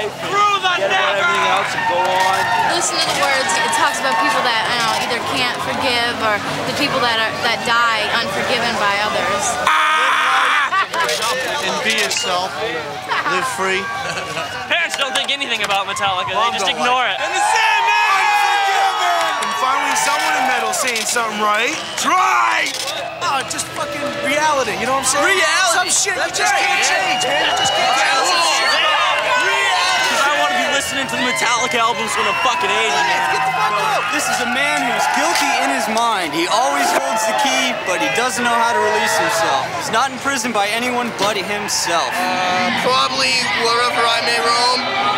life, forget about everything else and go on. Listen to the words. It talks about people that either can't forgive or the people that die unforgiven by others. And be yourself. Live free. Parents don't think anything about Metallica. They just ignore it. And the Sandman! Unforgiven! And finally someone in metal saying something right. Try! Oh, just fucking reality, you know what I'm saying? Reality? Some shit you just can't change, man. You just can't change some shit. Because I want to be listening to the Metallica albums when I'm fucking 80, man. Get the fuck up! This is a man who's guilty in his mind. He always holds the key, but he doesn't know how to release himself. He's not imprisoned by anyone but himself. Probably wherever I may roam.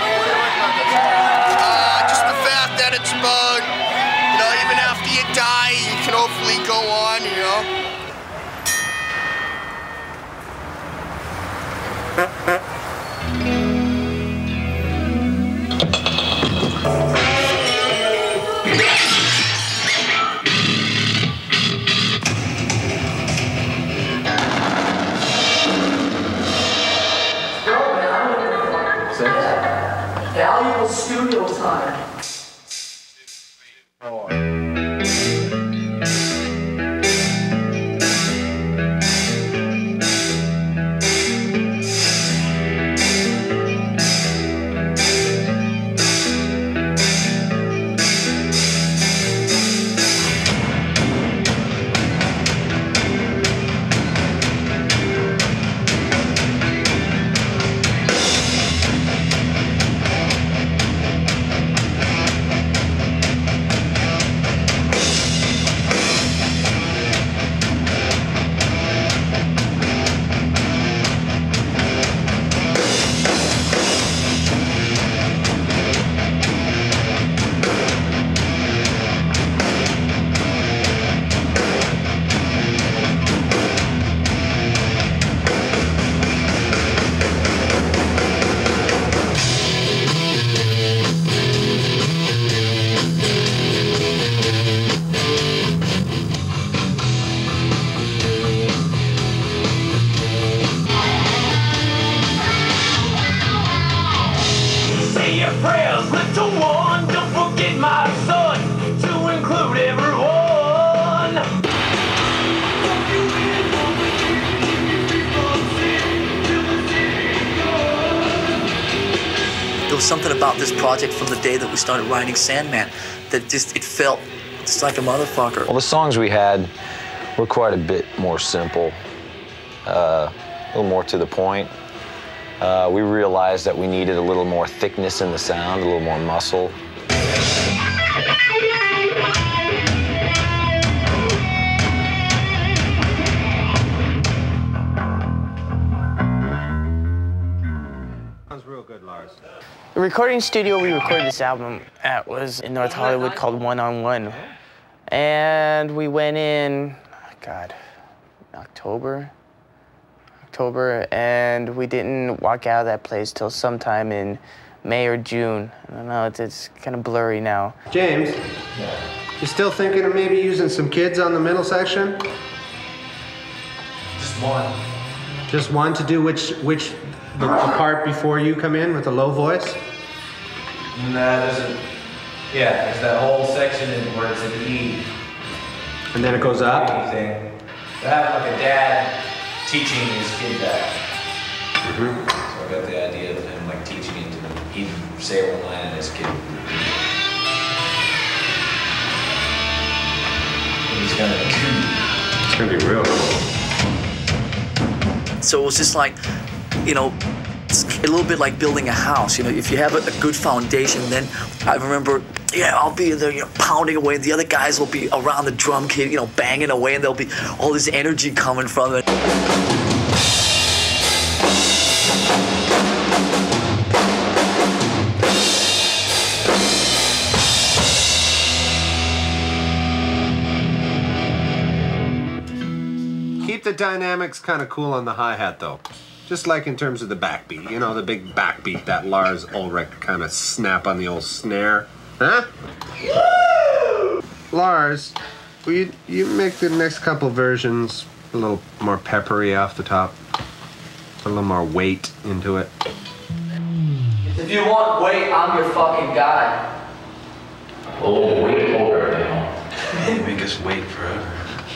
Just the fact that it's about, even after you die, you can hopefully go on, Valuable studio time. prayers, little one, don't forget my son, to include everyone. There was something about this project from the day that we started writing Sandman that it felt just like a motherfucker. Well, the songs we had were quite a bit more simple, a little more to the point. We realized that we needed a little more thickness in the sound, a little more muscle. Sounds real good, Lars. The recording studio we recorded this album at was in North Hollywood called 1-on-1. And we went in, October, and we didn't walk out of that place till sometime in May or June. I don't know, it's kind of blurry now. James, you still thinking of maybe using some kids on the middle section? Just one. Just one to do the part before you come in with the low voice? No, there's that whole section where it's an E. And then it goes up? Thing. I have like a dad teaching his kid that. So I got the idea of him like teaching it to him. He'd say one line and his kid. And he's gonna It's gonna be real cool. So it was just like, it's a little bit like building a house. If you have a good foundation, then I remember, I'll be there, pounding away, and the other guys will be around the drum kit, banging away, and there'll be all this energy coming from it. Keep the dynamics kind of cool on the hi-hat, though. Just like in terms of the backbeat, the big backbeat that Lars Ulrich kind of snap on the old snare. Huh? Woo! Lars, will you make the next couple versions a little more peppery off the top? A little more weight into it. The If you want weight, I'm your fucking guy. Oh, wait over now. You make us wait forever.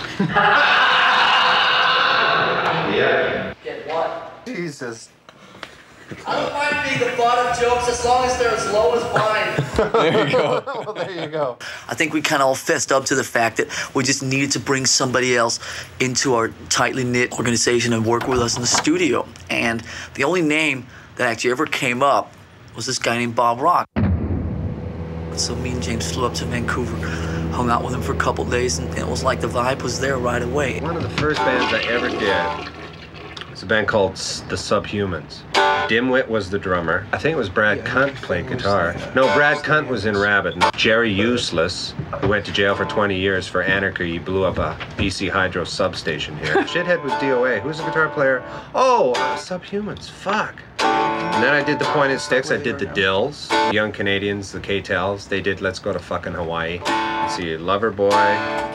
Yeah. Get what? Jesus. I don't mind being the butt of jokes as long as they're as low as mine. There you go. Well, there you go. I think we kind of all fessed up to the fact that we just needed to bring somebody else into our tightly knit organization and work with us in the studio. And the only name that actually ever came up was this guy named Bob Rock. So me and James flew up to Vancouver, hung out with him for a couple days, and it was like the vibe was there right away. One of the first bands I ever did was a band called The Subhumans. Dimwit was the drummer. I think it was Brad Cunt played guitar. No, Brad Cunt was in Rabbit. Jerry Useless, who went to jail for 20 years for anarchy, blew up a BC Hydro substation here. Shithead was DOA. Who's the guitar player? Oh, Subhumans. Fuck. And then I did the Pointed Sticks. I did the Dills. Young Canadians, the K-Tels. They did Let's Go to Fucking Hawaii. Let's see, Loverboy.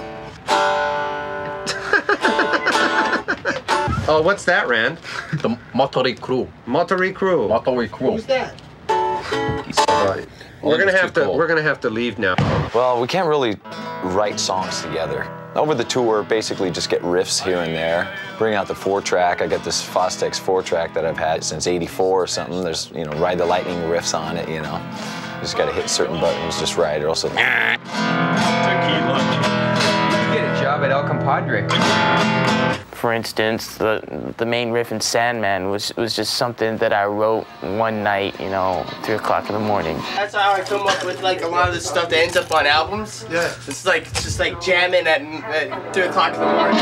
Oh, what's that, Rand? The Motley Crew. Motley Crew. Motley Crew. Who's that? We're gonna have to leave now. Well, we can't really write songs together. Over the tour, basically just get riffs here and there. Bring out the 4-track. I got this Fostex 4-track that I've had since '84 or something. There's, you know, Ride the Lightning riffs on it, you know. Just gotta hit certain buttons just right, or else it... Tequila. You get a job at El Compadre. For instance, the main riff in Sandman was just something that I wrote one night, you know, 3 o'clock in the morning. That's how I come up with like a lot of the stuff that ends up on albums. Yeah. It's just like jamming at 3 o'clock in the morning.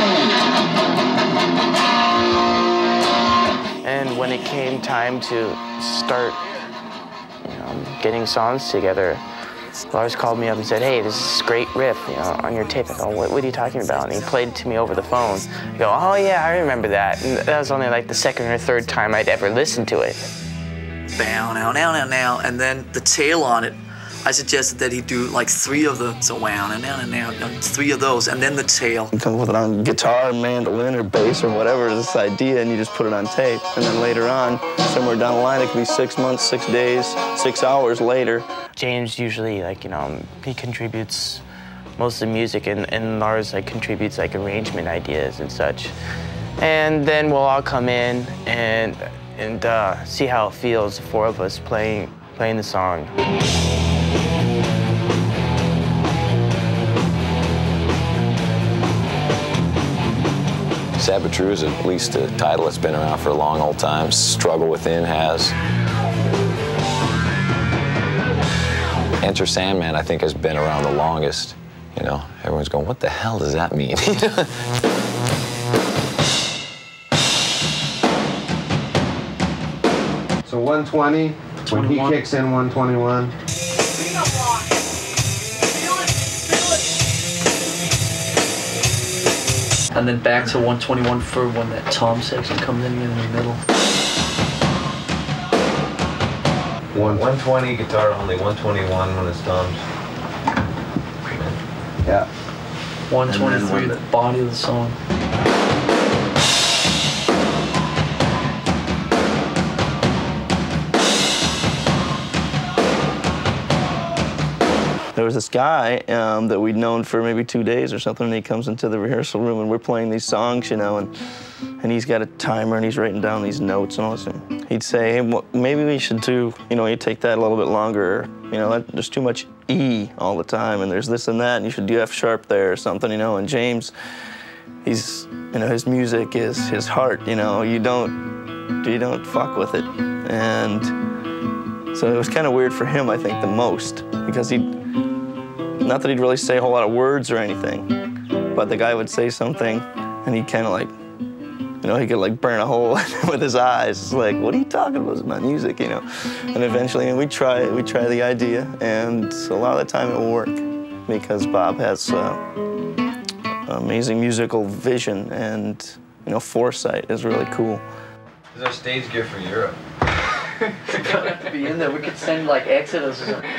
And when it came time to start, you know, getting songs together, Lars called me up and said, "Hey, this is a great riff, you know, on your tape." I go, what are you talking about? And he played it to me over the phone. I go, "Oh yeah, I remember that." And that was only like the second or third time I'd ever listened to it. Bow, now, and then the tail on it, I suggested that he do like 3 of the, so wow, now, 3 of those, and then the tail. You come with it on guitar, mandolin, or bass, or whatever, this idea, and you just put it on tape. And then later on, somewhere down the line, it could be 6 months, 6 days, 6 hours later. James usually, like, you know, he contributes most of the music, and Lars, like, contributes, like, arrangement ideas and such. And then we'll all come in and see how it feels, the 4 of us playing the song. Sabatru is at least a title that's been around for a long old time. Struggle Within has. Enter Sandman, I think, has been around the longest. You know, everyone's going, what the hell does that mean? So 120, when he kicks in 121. And then back to 121 for when that tom section comes in the middle. 120 guitar only, 121 when it's toms. Yeah. 123 the body of the song. There was this guy that we'd known for maybe 2 days or something, and he comes into the rehearsal room, and we're playing these songs, you know, and he's got a timer, and he's writing down these notes and all this. And he'd say, hey, maybe we should do, you know, you take that a little bit longer, you know, there's too much E all the time, and there's this and that, and you should do F sharp there or something, you know. And James, he's, you know, his music is his heart, you know. You don't fuck with it. And so it was kind of weird for him, I think, the most, because not that he'd really say a whole lot of words or anything, but the guy would say something, and he'd kind of like, you know, he could like burn a hole with his eyes. It's like, what are you talking about? It's my music, you know. And eventually, we try the idea, and a lot of the time it will work, because Bob has amazing musical vision, and, you know, foresight is really cool. This is our stage gear for Europe. It's gonna have to be in there. We could send like Exodus or something.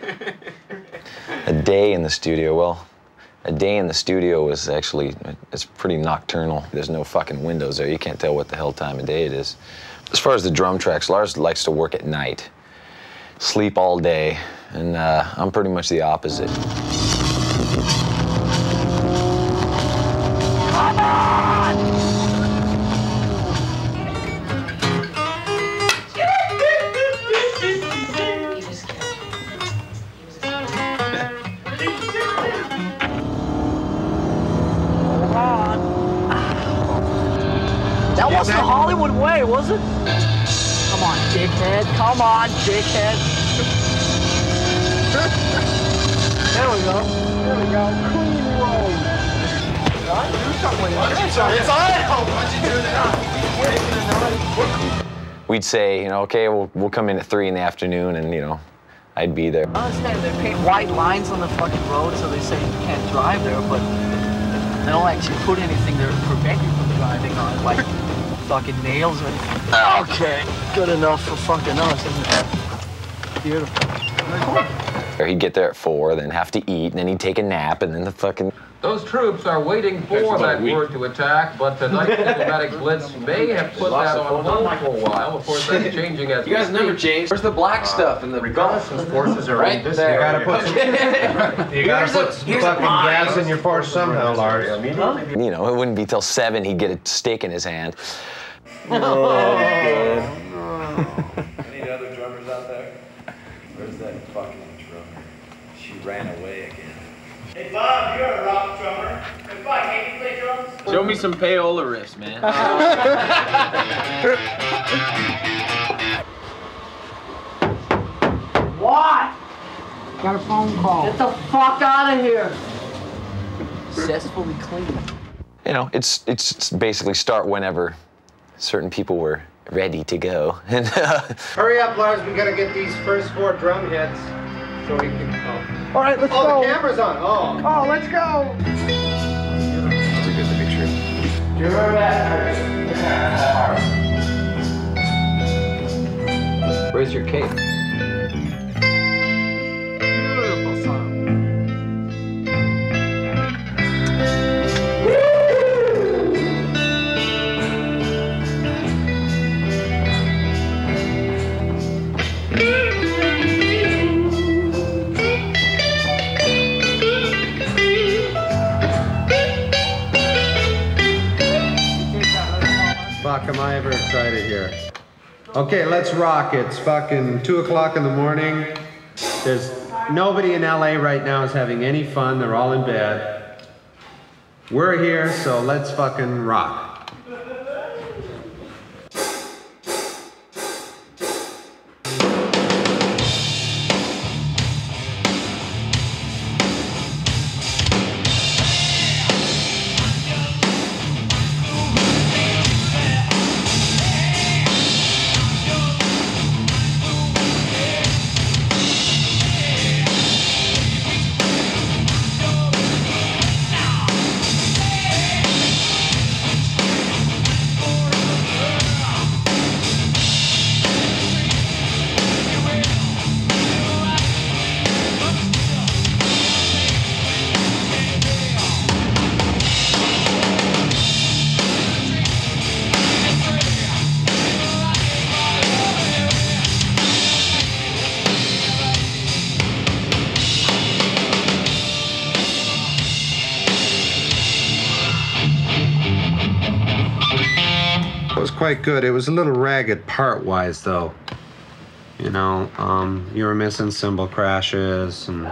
A day in the studio, well, a day in the studio is actually, it's pretty nocturnal. There's no fucking windows there. You can't tell what the hell time of day it is. As far as the drum tracks, Lars likes to work at night. sleep all day, and I'm pretty much the opposite. Come on! That wasn't the Hollywood way, was it? Come on, dickhead. Come on, dickhead. There we go. There we go. Clean roll. Do something. It's on. Why'd you do that? We'd say, you know, okay, we'll come in at 3 in the afternoon, and, you know, I'd be there. I understand they paint white lines on the fucking road so they say you can't drive there, but they don't actually put anything there to prevent you from driving on, like fucking nails or anything. Okay, good enough for fucking us, isn't it? Beautiful. Or he'd get there at 4, then have to eat, and then he'd take a nap, and then the fucking... Those troops are waiting for that word to attack, but tonight's diplomatic blitz may have put that on hold for a while. Of course, that's changing as you guys never changed. Where's the black stuff and the reconnaissance forces are right there. You gotta put some, fucking gas in your Porsche somehow, Lars. You know, it wouldn't be till 7 he'd get a stick in his hand. Any other drummers out there? Where's that fucking drummer? She ran away again. Hey Bob, you're a rock drummer. Hey Bob, can you play drums? Show me some payola riffs, man. What? Got a phone call. Get the fuck out of here. Successfully clean. You know, it's basically start whenever certain people were ready to go. And hurry up, Lars. We gotta get these first 4 drum hits so we can. All right, let's go. Oh, the camera's on. Oh, let's go. That's a good picture. Do you remember that? Where's your cape? Beautiful song. Fuck, am I ever excited here. Okay, let's rock. It's fucking 2 o'clock in the morning. There's nobody in LA right now is having any fun. They're all in bed. We're here, so let's fucking rock. Quite good. It was a little ragged part-wise, though. You know, you were missing cymbal crashes and.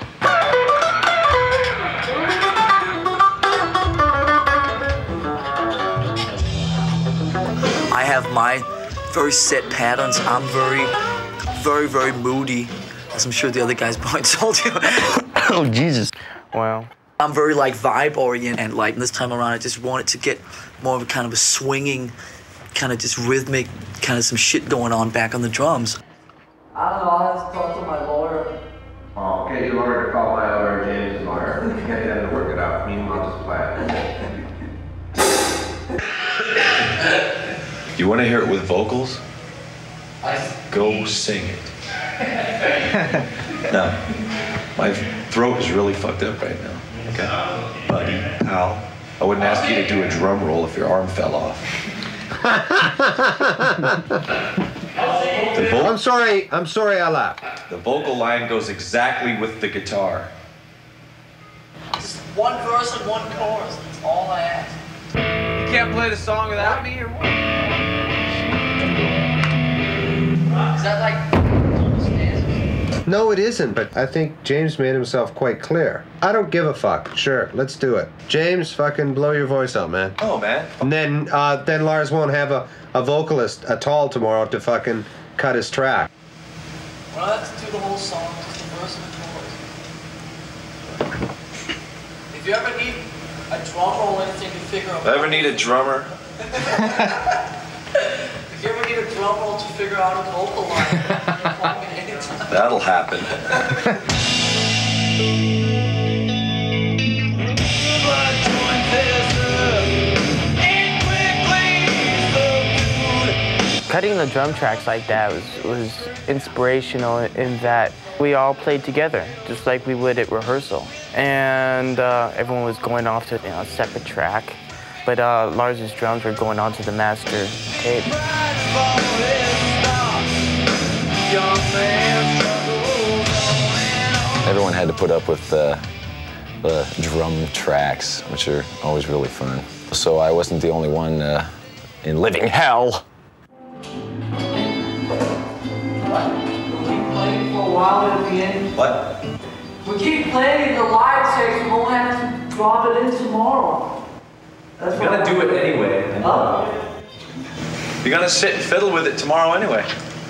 I have my very set patterns. I'm very moody, as I'm sure the other guys probably told you. Oh, Jesus. Wow. I'm very like vibe oriented, and like this time around I just wanted to get more of a kind of a swinging, kind of just rhythmic, kind of some shit going on back on the drums. I don't know, I'll have to talk to my lawyer. Oh, get your lawyer to call my lawyer, James' lawyer. Get them to work it out. Meanwhile, just play it. You want to hear it with vocals? Go sing it. No, my throat is really fucked up right now. Okay, buddy, pal. I wouldn't ask you to do a drum roll if your arm fell off. I'm sorry I laughed. The vocal line goes exactly with the guitar. Just one verse and one chorus. That's all I ask. You can't play the song without me or what? Is that like... No, it isn't, but I think James made himself quite clear. I don't give a fuck. Sure, let's do it. James, fucking blow your voice out, man. Oh, man. And then Lars won't have a vocalist at all tomorrow to fucking cut his track. Well, let's do the whole song, just the verse and the chorus. If you ever need a drummer or anything to figure out... If I ever need a drummer... If you ever need a drummer to figure out a vocal line, call me anytime. That'll happen. Cutting the drum tracks like that was inspirational in that we all played together, just like we would at rehearsal. And everyone was going off to a separate track, but Lars's drums were going onto the master tape. Everyone had to put up with the drum tracks, which are always really fun. So I wasn't the only one in living hell. What? We keep playing the live section, we won't have to drop it in tomorrow. That's You're gonna do it anyway. Oh. You're gonna sit and fiddle with it tomorrow anyway.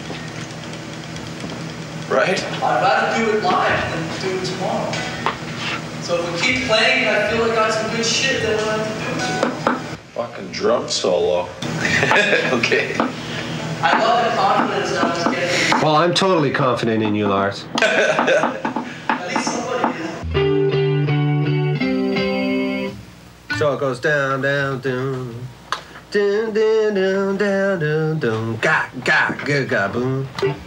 Right? I'd rather do it live than do it tomorrow. So if we keep playing and I feel like I got some good shit, then we'll have to do it tomorrow. Fucking drum solo. Okay. I love the confidence that I was getting. Well, I'm totally confident in you, Lars. At least somebody is. So it goes down, down, down. Down, down, down, down, down, down. Ga, ga, ga, ga, boom.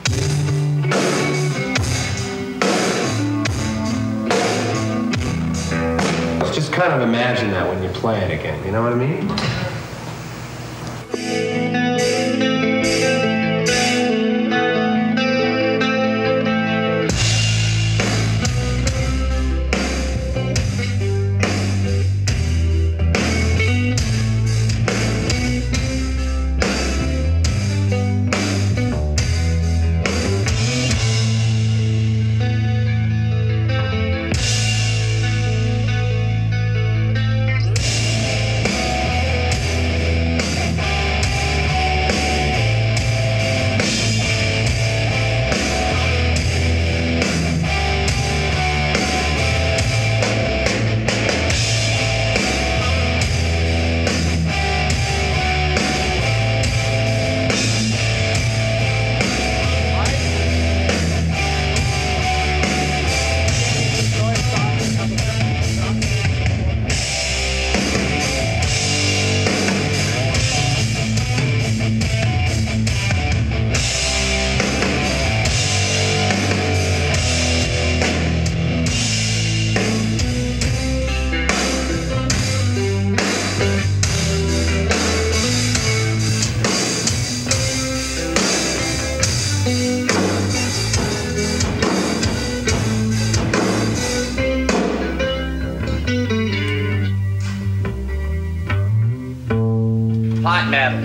Just kind of imagine that when you play it again, you know what I mean? Hot metal.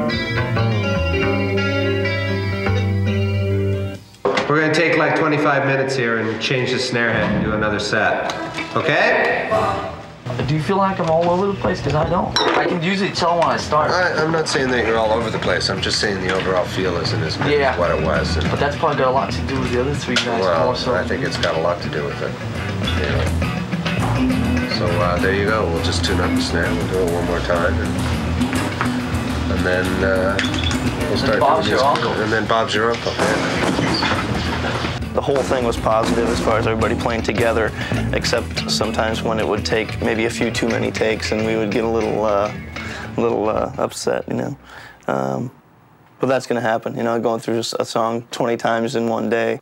We're gonna take like 25 minutes here and change the snare head and do another set. Okay? Do you feel like I'm all over the place? Because I don't. I can usually tell when I start. I'm not saying that you're all over the place. I'm just saying the overall feel isn't as good as what it was. And but that's probably got a lot to do with the other three guys. well, more so. I think it's got a lot to do with it. Yeah. So there you go. We'll just tune up the snare. We'll do it one more time, and then we'll start Bob's doing your music. uncle. And then Bob's your uncle. Yeah. The whole thing was positive as far as everybody playing together, except sometimes when it would take maybe a few too many takes and we would get a little upset, you know. But that's going to happen, you know, going through a song 20 times in one day.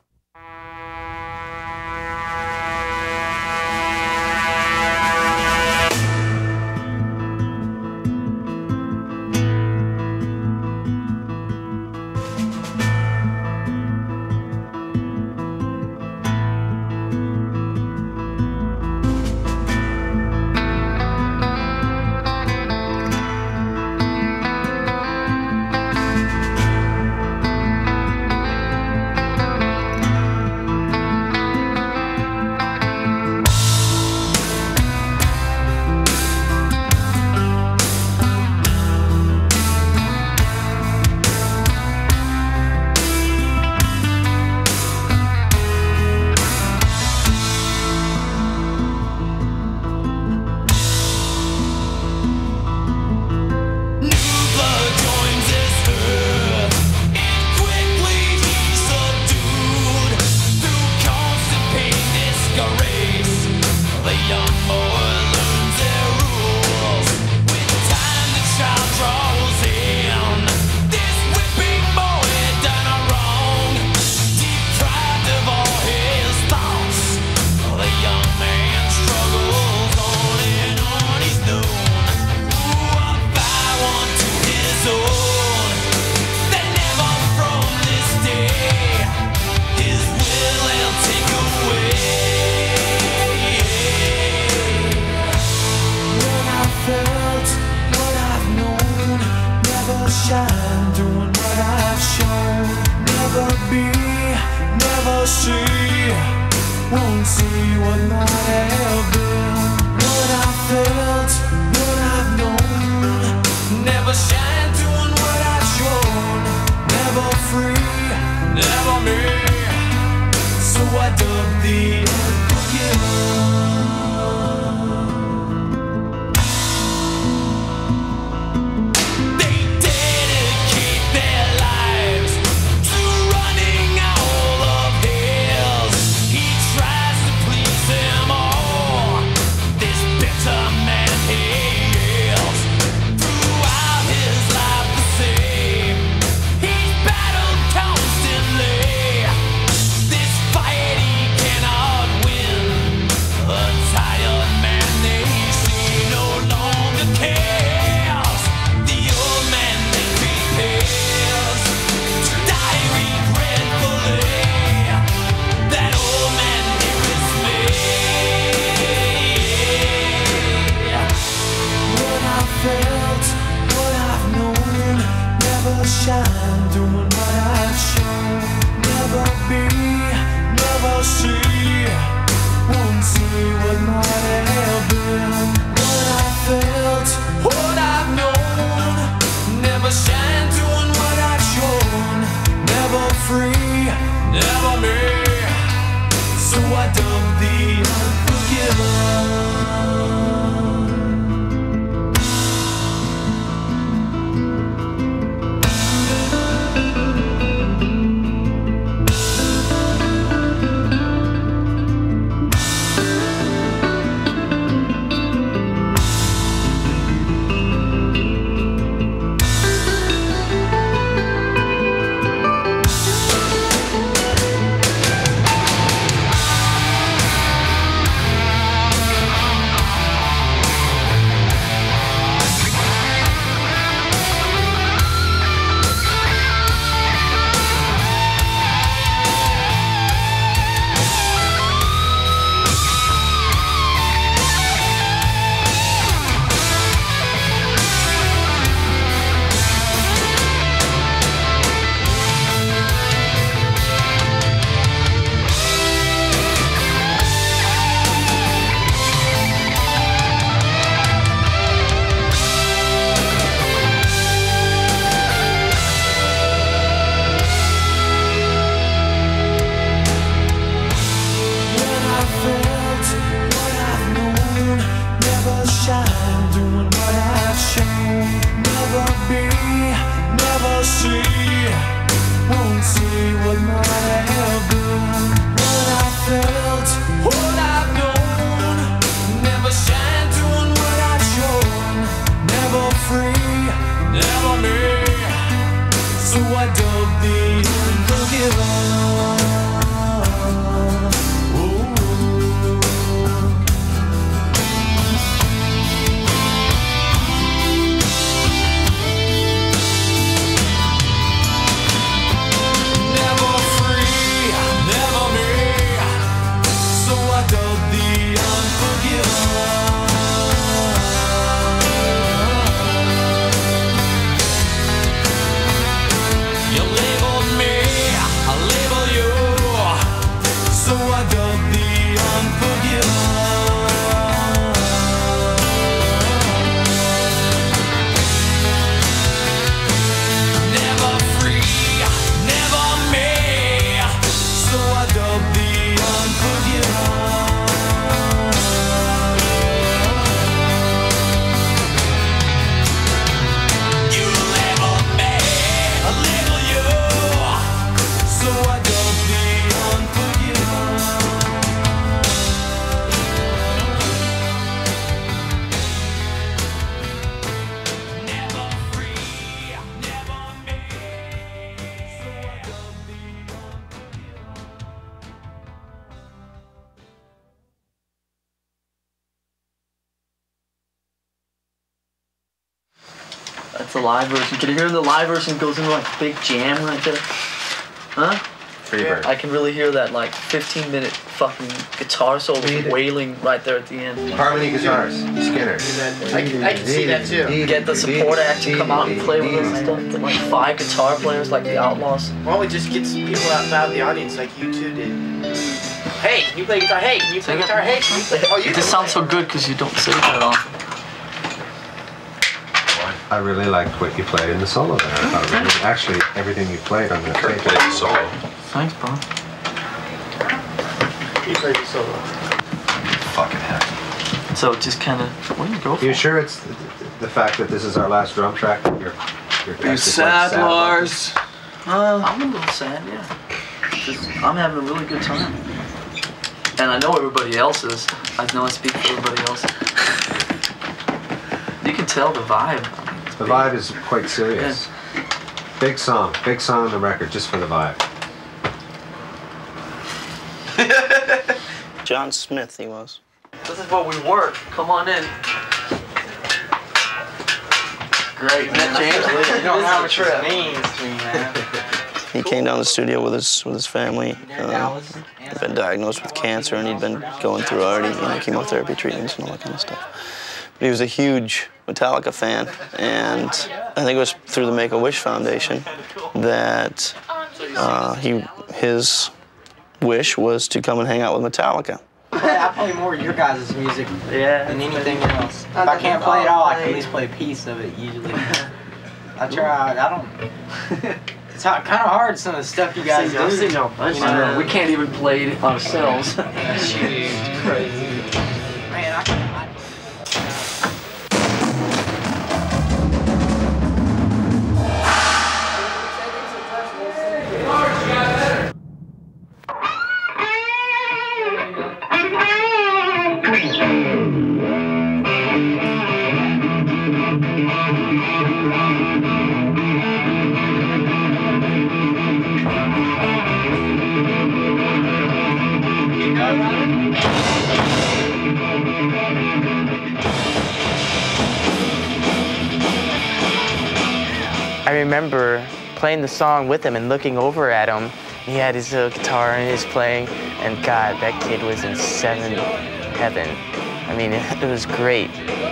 felt, what I've known, never shine doing what I've shown. Never be, never see, won't see what might have been. What I felt, what I've known, never shine doing what I've shown. Never free, never me, so I dug the unforgiven. Shine doing what I've shown. Never be, never see, won't see what might have been. What I felt, what I've known, never shine doing what I've shown. Never free, never me, so I dug the unforgiven. That's the live version. Can you hear the live version goes into like a big jam right there? Huh? Freebird. I can really hear that like 15-minute fucking guitar solo wailing right there at the end. Harmony guitars, Skinner. I can see that too. Get the support act to come out and play with us and stuff. Get like 5 guitar players like the Outlaws. Why don't we just get some people out of the audience like you two did? Hey, can you play guitar? Hey, can you play guitar? Hey, can you play? Oh, you just sounds so good because you don't say it that often. I really liked what you played in the solo there. I thought it was actually everything you played on the tape. Played the solo. Thanks, bro. You played the solo. Fucking heck. So just kind of, what do you go for? You sure it's the fact that this is our last drum track that you're Are you sad, Lars? I'm a little sad, yeah. I'm having a really good time. And I know everybody else is. I know I speak for everybody else. You can tell the vibe. The vibe is quite serious. Yeah. Big song on the record just for the vibe. John Smith, he was. This is what we work. Come on in. Great, man. James, you don't have a trip. He came down to the studio with his family. He'd been diagnosed with cancer, and he'd been going through already, chemotherapy treatments and all that kind of stuch. But he was a huge Metallica fan, and I think it was through the Make-A-Wish Foundation that his wish was to come and hang out with Metallica. I play more of your guys' music than anything else. If I can't play it all, I can at least play a piece of it usually. I try. I don't. It's kind of hard, some of the stuff you guys do. We can't even play it ourselves. It's crazy. Man, I remember playing the song with him and looking over at him. He had his little guitar and he was playing, and God, that kid was in 7th heaven. I mean, it was great.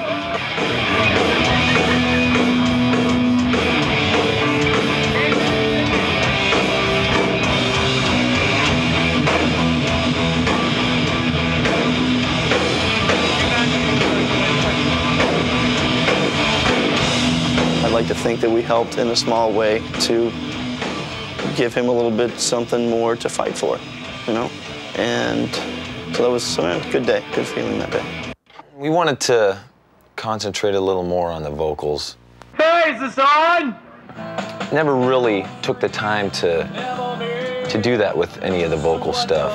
I'd like to think that we helped in a small way to give him a little bit something more to fight for, And so that was a good day, good feeling that day. We wanted to concentrate a little more on the vocals. Hey, is this on? Never really took the time to do that with any of the vocal stuff.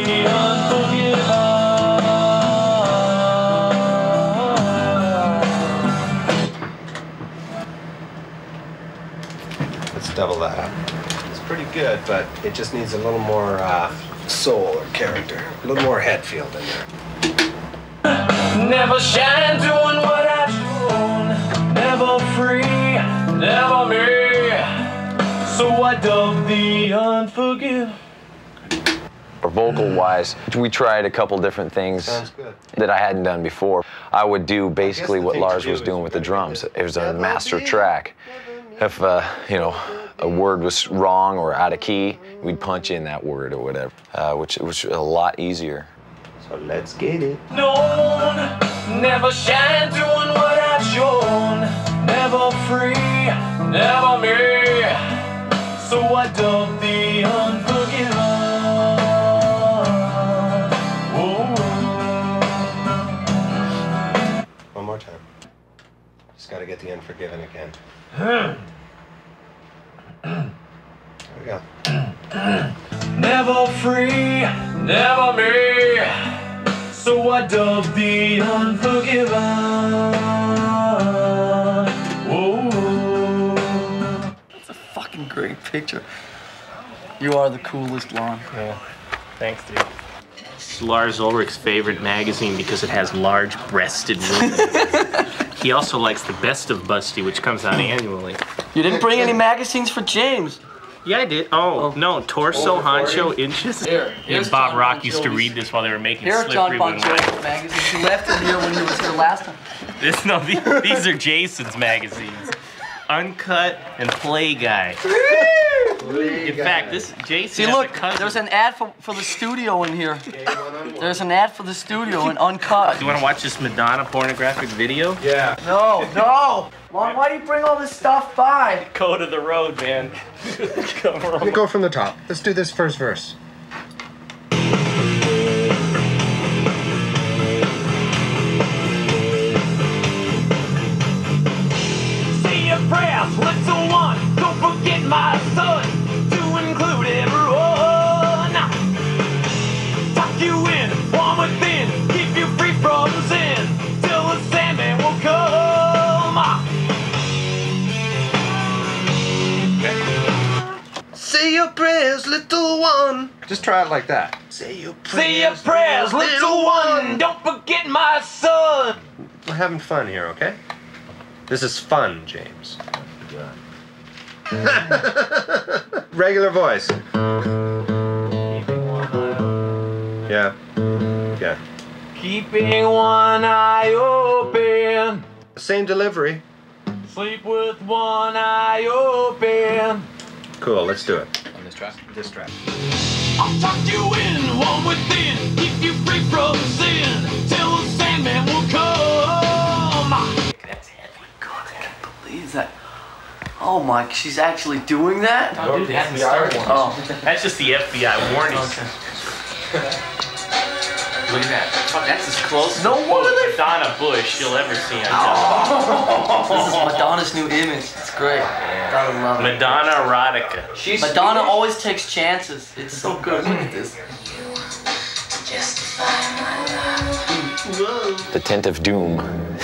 Let's double that up. It's pretty good, but it just needs a little more soul or character, a little more Hetfield in there. Never shine doing what I've shown. Never free, never me. So I dub the unforgiven. Or vocal-wise, we tried a couple different things that I hadn't done before. I would do basically what Lars was doing with the drums. It was a master track. If a word was wrong or out of key, we'd punch in that word or whatever, which was a lot easier. So let's get it. No, never shine doing what I've shown. Never free, never me. So I dub the unforgiven. One more time. Just got to get the unforgiven again. There we go. Never free, never me. So I dub the unforgiven. That's a fucking great picture. You are the coolest, Lon. Yeah. Thanks, dude. It's Lars Ulrich's favorite magazine because it has large-breasted women. He also likes the Best of Busty, which comes out annually. You didn't bring any magazines for James. Yeah, I did. Oh, no, torso, honcho, inches. Here, Me and Bob Rock used to read this while they were making Here are John Slippery Bon When Jovi Wet. magazines. He left them here when he was here last time. These are Jason's magazines. Uncut and Play Guy. In fact, this Jason See, has look, a cousin. there's an ad for the studio in here. There's an ad for the studio in Uncut. Do you want to watch this Madonna pornographic video? Yeah. No, no. Mom, why do you bring all this stuff by? Go to the road, man. Come on. Go from the top. Let's do this first verse. Say your prayers, little one. Don't forget my son. To include everyone. Tuck you in, warm within. Keep you free from sin. Till the Sandman will come. Say your prayers, little one. Just try it like that. Say your prayers, little one. Don't forget my son. We're having fun here, okay? This is fun, James. Regular voice. Yeah. Yeah. Keeping one eye open. Same delivery. Sleep with one eye open. Cool, let's do it. On this track? This track. I'll tuck you in, warm within, keep you free from sin, till the Sandman will come. That's heavy. God, I can't believe that. Oh my, she's actually doing that? Oh, dude, the FBI warning. Oh. That's just the FBI warning. Look at that. Fuck, that's as close No to wonder they- Madonna Bush you'll ever see on Oh. television. This is Madonna's new image. It's great. Gotta love it. Madonna erotica. Madonna always takes chances. It's so good. Look at this. The Tent of Doom.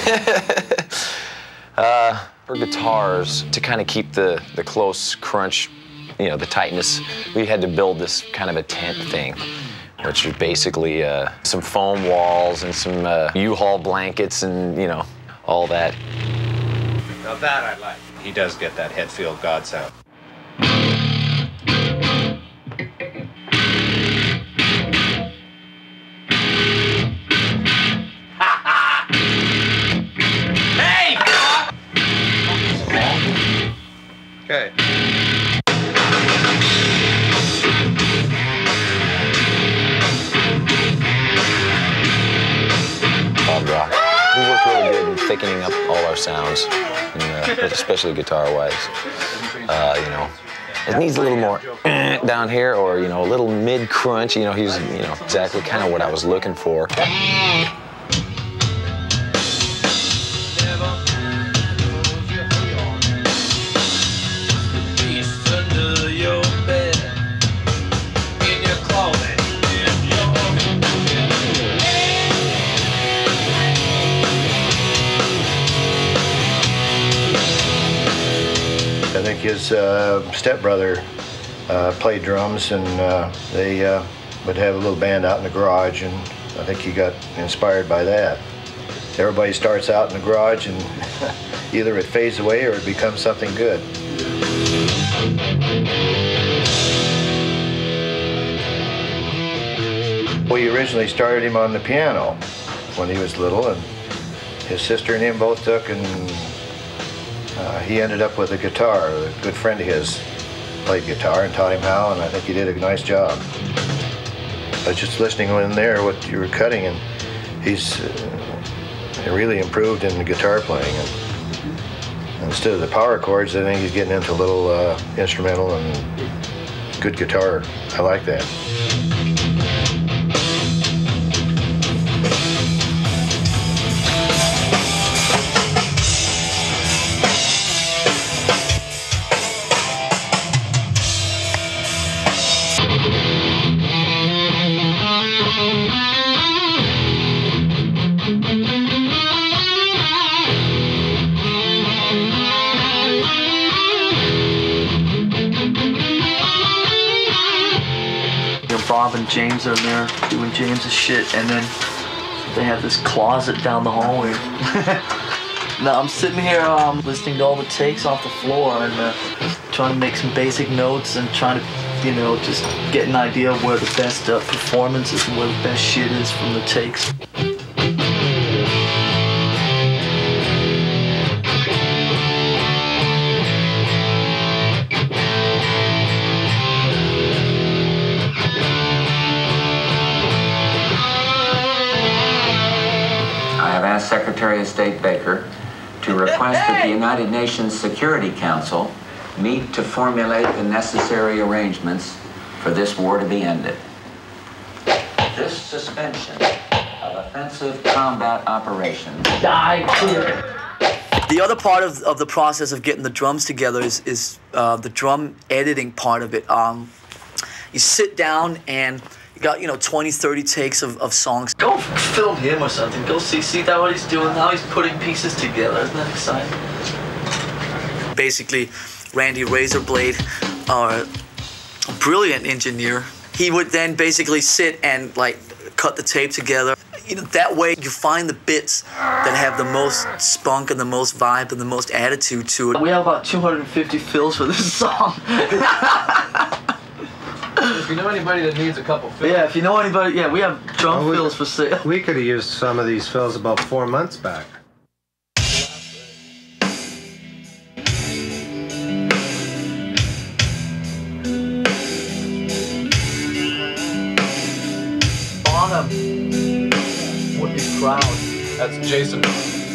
For guitars, to kind of keep the close crunch, you know, the tightness, we had to build this kind of a tent thing, which is basically some foam walls and some U-Haul blankets and, you know, all that. Now that I like. He does get that Hetfield God sound. Hey! Okay. Bob Rock. We worked really good in thickening up all our sounds, and, especially guitar-wise. You know, it needs a little more down here, or you know, a little mid-crunch. You know, he's exactly kind of what I was looking for. I think his stepbrother played drums, and they would have a little band out in the garage, and I think he got inspired by that. Everybody starts out in the garage, and either it fades away or it becomes something good. We originally started him on the piano when he was little, and his sister and him both took, and he ended up with a guitar. A good friend of his played guitar and taught him how, and I think he did a nice job. But just listening in there what you were cutting, and he's really improved in the guitar playing. And instead of the power chords, I think he's getting into a little instrumental and good guitar. I like that. Bob and James are in there doing James's shit, and then they have this closet down the hallway. Now I'm sitting here listening to all the takes off the floor, and trying to make some basic notes and trying to, you know, just get an idea of where the best performance is and where the best shit is from the takes. I have asked Secretary of State Baker to request that the United Nations Security Council meet to formulate the necessary arrangements for this war to be ended. This suspension of offensive combat operations. The other part of the process of getting the drums together is the drum editing part of it. You sit down and you got, 20, 30 takes of songs. Go film him or something. Go see that what he's doing now. He's putting pieces together. Isn't that exciting? Basically, Randy Razorblade, a brilliant engineer. He would then basically sit and cut the tape together. That way you find the bits that have the most spunk and the most vibe and the most attitude to it. We have about 250 fills for this song. If you know anybody that needs a couple fills. Yeah, if you know anybody, we have drum fills for sale. We could have used some of these fills about 4 months back. Bonham would be proud. That's Jason.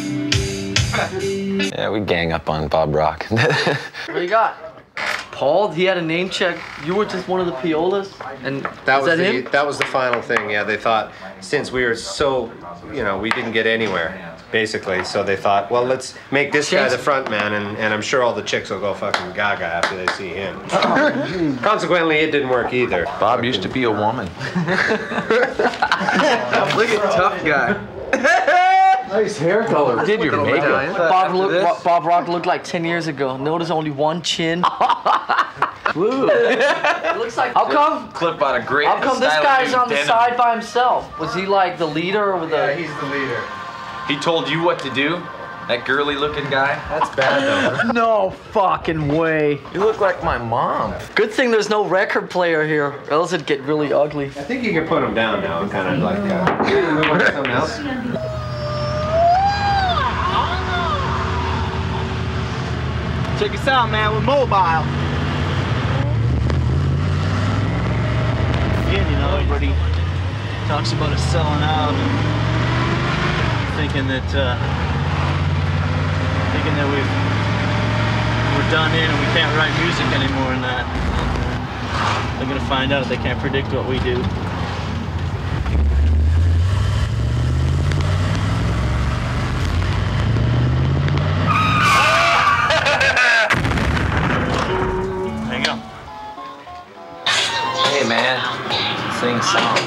Yeah, we gang up on Bob Rock. What do you got? Paul, he had a name check. You were just one of the Piolas, and That was him? That was the final thing. Yeah, they thought since we were so, we didn't get anywhere, basically. So they thought, well, let's make this guy the front man, and I'm sure all the chicks will go fucking gaga after they see him. Consequently, it didn't work either. Bob used to be a woman. Look at tough guy. Nice hair color. Did your makeup? Bob Rock looked like 10 years ago. Notice only one chin. Woo. It looks like. How come? Clip out a great. How come this guy's on the side by himself? Was he like the leader or the? Yeah, he's the leader. He told you what to do? That girly looking guy? That's bad though. No fucking way. You look like my mom. Good thing there's no record player here, or else it'd get really ugly. I think you can put him down now and kind of like move on to something else. Check us out, man. We're mobile. Again, everybody talks about us selling out and thinking that we're done in and we can't write music anymore and that. They're gonna find out they can't predict what we do. Hey man, sing a song.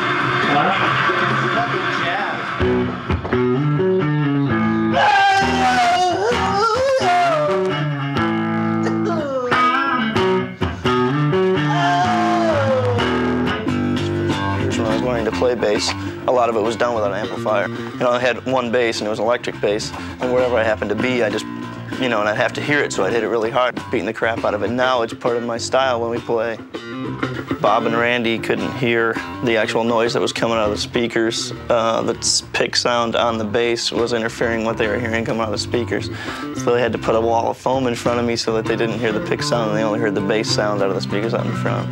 When I was learning to play bass, a lot of it was done without an amplifier. I had one bass and it was an electric bass, and wherever I happened to be, I just, and I'd have to hear it, so I'd hit it really hard, beating the crap out of it. Now it's part of my style when we play. Bob and Randy couldn't hear the actual noise that was coming out of the speakers. The pick sound on the bass was interfering with what they were hearing coming out of the speakers. So they had to put a wall of foam in front of me so that they didn't hear the pick sound and they only heard the bass sound out of the speakers out in front.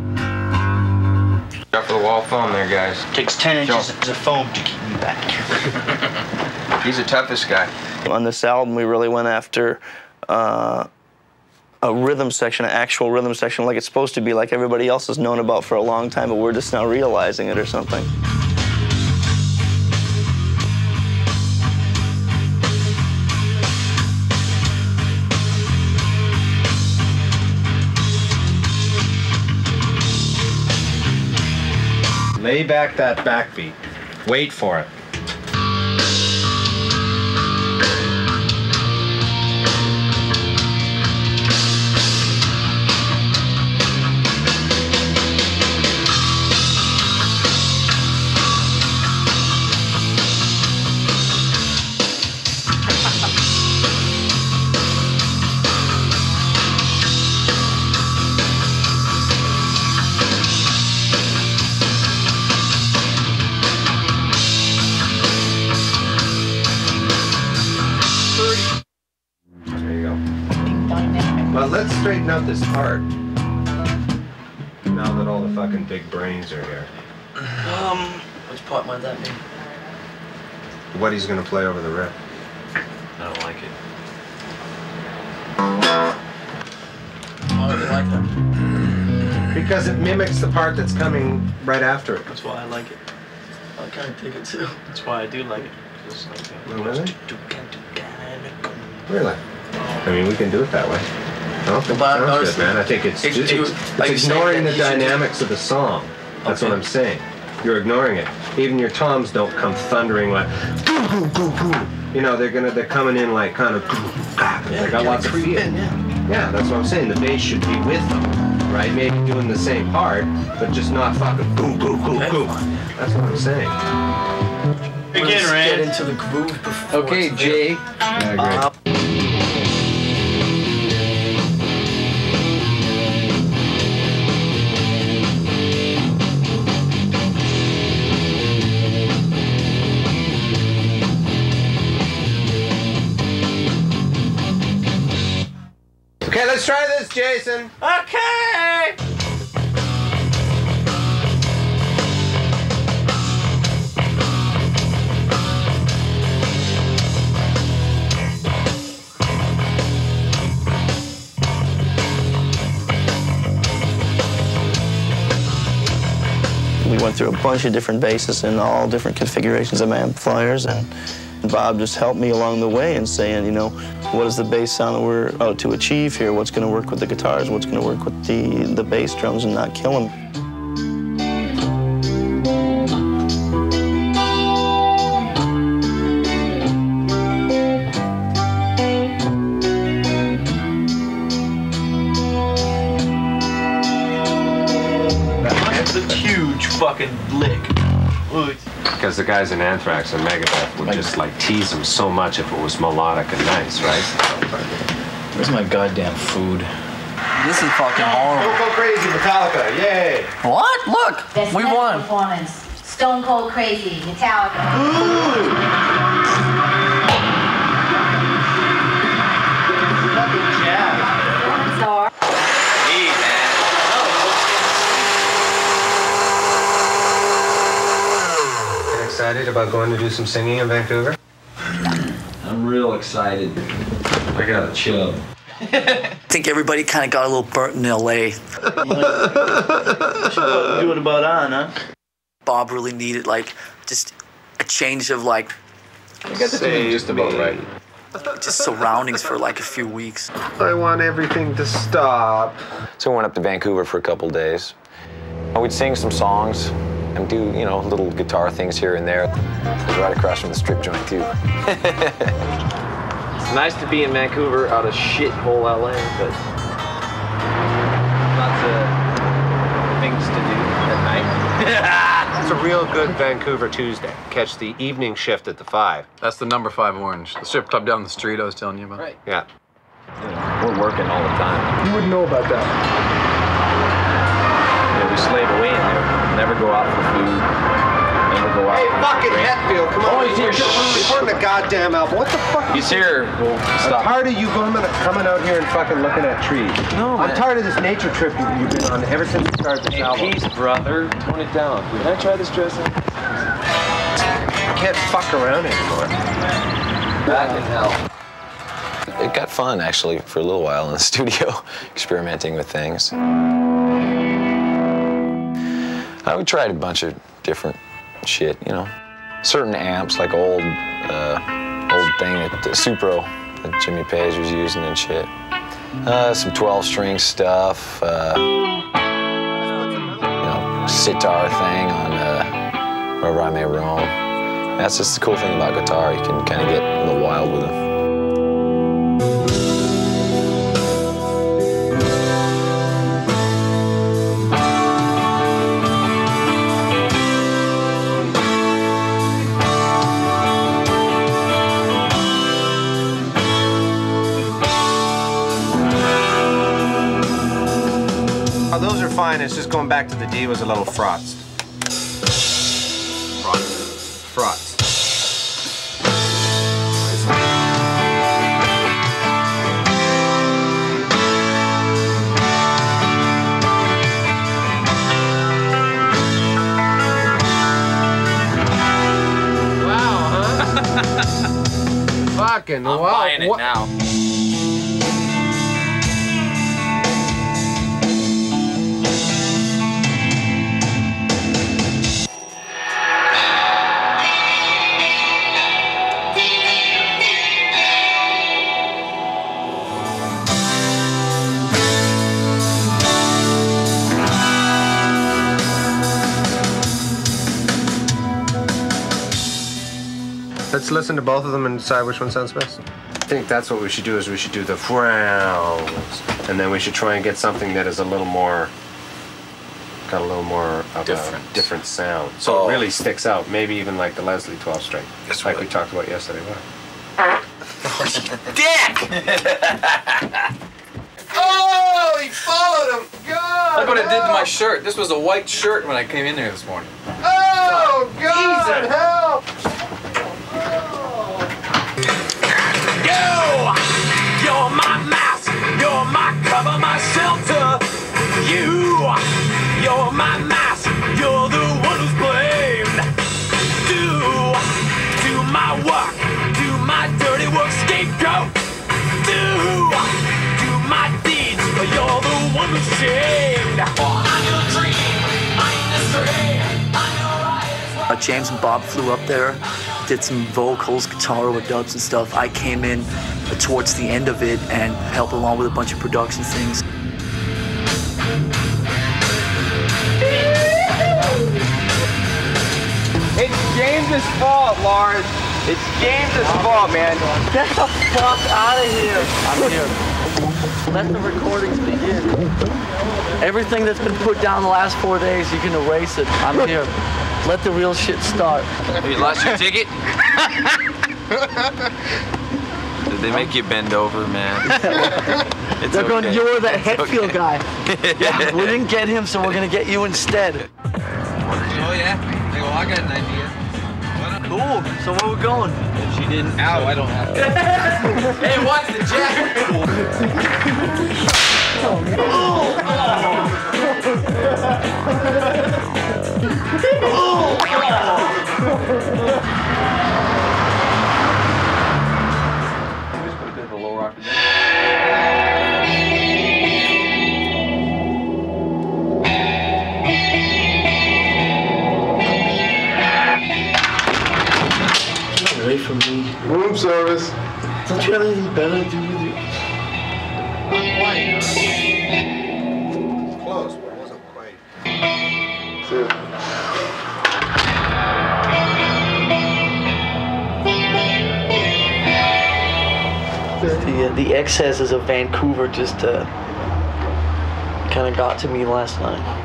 Up for the wall of foam there, guys. Takes 10 inches of foam to keep me back. He's the toughest guy. On this album, we really went after a rhythm section, an actual rhythm section, like it's supposed to be, like everybody else has known about for a long time, but we're just now realizing it or something. Lay back that backbeat. Wait for it. straighten out this part. Now that all the fucking big brains are here. Which part might that be? What he's gonna play over the riff. I don't like it. Why do you like that? Because it mimics the part that's coming right after it. That's why I like it. I kind of dig it too. That's why I do like it. It's like, Really? Really? I mean, we can do it that way. I don't think it sounds good, man. I think it's ignoring the dynamics of the song. That's what I'm saying. You're ignoring it. Even your toms don't come thundering like, you know, they're coming in like kind of, they got lots of feel. Yeah, that's what I'm saying. The bass should be with them, right? Maybe doing the same part, but just not fucking boom, boom, boom, boom. That's what I'm saying. Let's get into the groove before. Okay, Jay. Yeah, great. Okay, let's try this, Jason. Okay. We went through a bunch of different basses and all different configurations of amplifiers, and Bob just helped me along the way and saying, you know, what is the bass sound that we're out to achieve here? What's going to work with the guitars? What's going to work with the bass drums and not kill them? That's a huge fucking lick. Because the guys in Anthrax and Megadeth would just like tease them so much if it was melodic and nice, right? Where's my goddamn food? This is fucking horrible. Don't go crazy, Metallica, yay! What? Look, Best we metal won. Performance. Stone Cold Crazy, Metallica. Excited about going to do some singing in Vancouver? I'm real excited. I got a chub. I think everybody kind of got a little burnt in L.A. Do it about on, huh? Bob really needed like just a change of like. I got the tune just about right. Just surroundings for like a few weeks. I want everything to stop. So we went up to Vancouver for a couple days. We'd sing some songs and do, you know, little guitar things here and there. It was right across from the strip joint, too. It's nice to be in Vancouver out of shithole LA, but lots of things to do at night. It's a real good Vancouver Tuesday. Catch the evening shift at the 5. That's the number 5 Orange, the strip club down the street I was telling you about. Right. Yeah. You know, we're working all the time. You wouldn't know about that. You know, we slave away in there. Never go out for food. Never go out. Hey, fucking Hetfield, come on. Oh, he's here. We're recording a goddamn album. What the fuck? He's here. Well, stop. I'm tired of you coming out here and fucking looking at trees. No, I'm man. tired of this nature trip you've been on ever since we started this album. Peace, brother. Tone it down. Can I try this dressing? I can't fuck around anymore. Back in hell. It got fun, actually, for a little while in the studio, experimenting with things. We tried a bunch of different shit, you know. Certain amps, like old thing, the Supro that Jimmy Page was using and shit. Some 12-string stuff, you know, sitar thing on Wherever I May Roam. That's just the cool thing about guitar. You can kind of get a little wild with them. Oh, those are fine. It's just going back to the D was a little frothed. Frothed. fucking I'm buying it now. Let's listen to both of them and decide which one sounds best. I think that's what we should do, is we should do the frowns, and then we should try and get something that is a little more, got a little more of a different sound. So it really sticks out, maybe even like the Leslie 12-string, like we talked about yesterday. Dick! Oh, he followed him! God! Look what it did to my shirt. This was a white shirt when I came in there this morning. Oh, God! Help! You're my mask, you're my cover, my shelter. You're my mask, you're the one who's blamed. Do my work, do my dirty work, scapegoat. Do my deeds, but you're the one who's shamed. I'm your dream, I'm the stream, I'm your eyes. James and Bob flew up there, did some vocals, guitar overdubs and stuff. I came in towards the end of it and helped along with a bunch of production things. It's James's fault, Lars. It's James's fault, man. Get the fuck out of here. I'm here. Let the recordings begin. Everything that's been put down the last 4 days, you can erase it. I'm here. Let the real shit start. Have you lost your ticket? Did they make you bend over, man? They're going, you're the Hetfield guy. Yeah, we didn't get him, so we're going to get you instead. Oh, yeah? Well, I got an idea. Cool. So where we going? If she didn't. Ow, I don't have to. Hey, what's the Away from me. Room service. Don't you have anything better to do with you? Not quite. Close, but it wasn't quite. The excesses of Vancouver just kind of got to me last night.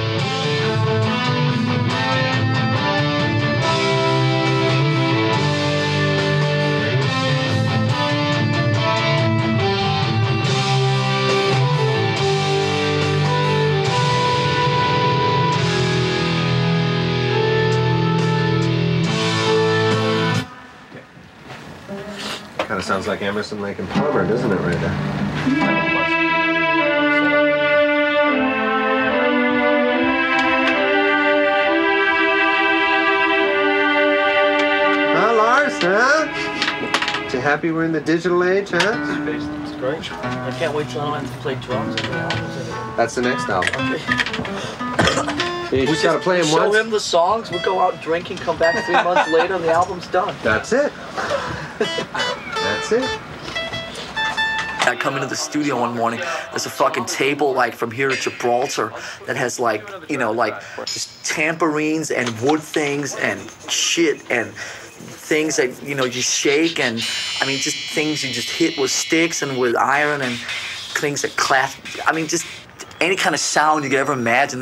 Kind of sounds like Emerson, Lake and Palmer, doesn't it, right there? Lars, huh? You happy we're in the digital age, huh? It's great. I can't wait till I don't have to play drums in the albums. That's the next album. Okay. You just gotta play him show once. him the songs, we'll go out drinking, come back 3 months later, and the album's done. That's it. That's it. I come into the studio one morning, there's a fucking table like from here to Gibraltar that has like, you know, like just tambourines and wood things and shit and things that, you know, you shake and, I mean, just things you just hit with sticks and with iron and things that clap. I mean, just any kind of sound you could ever imagine.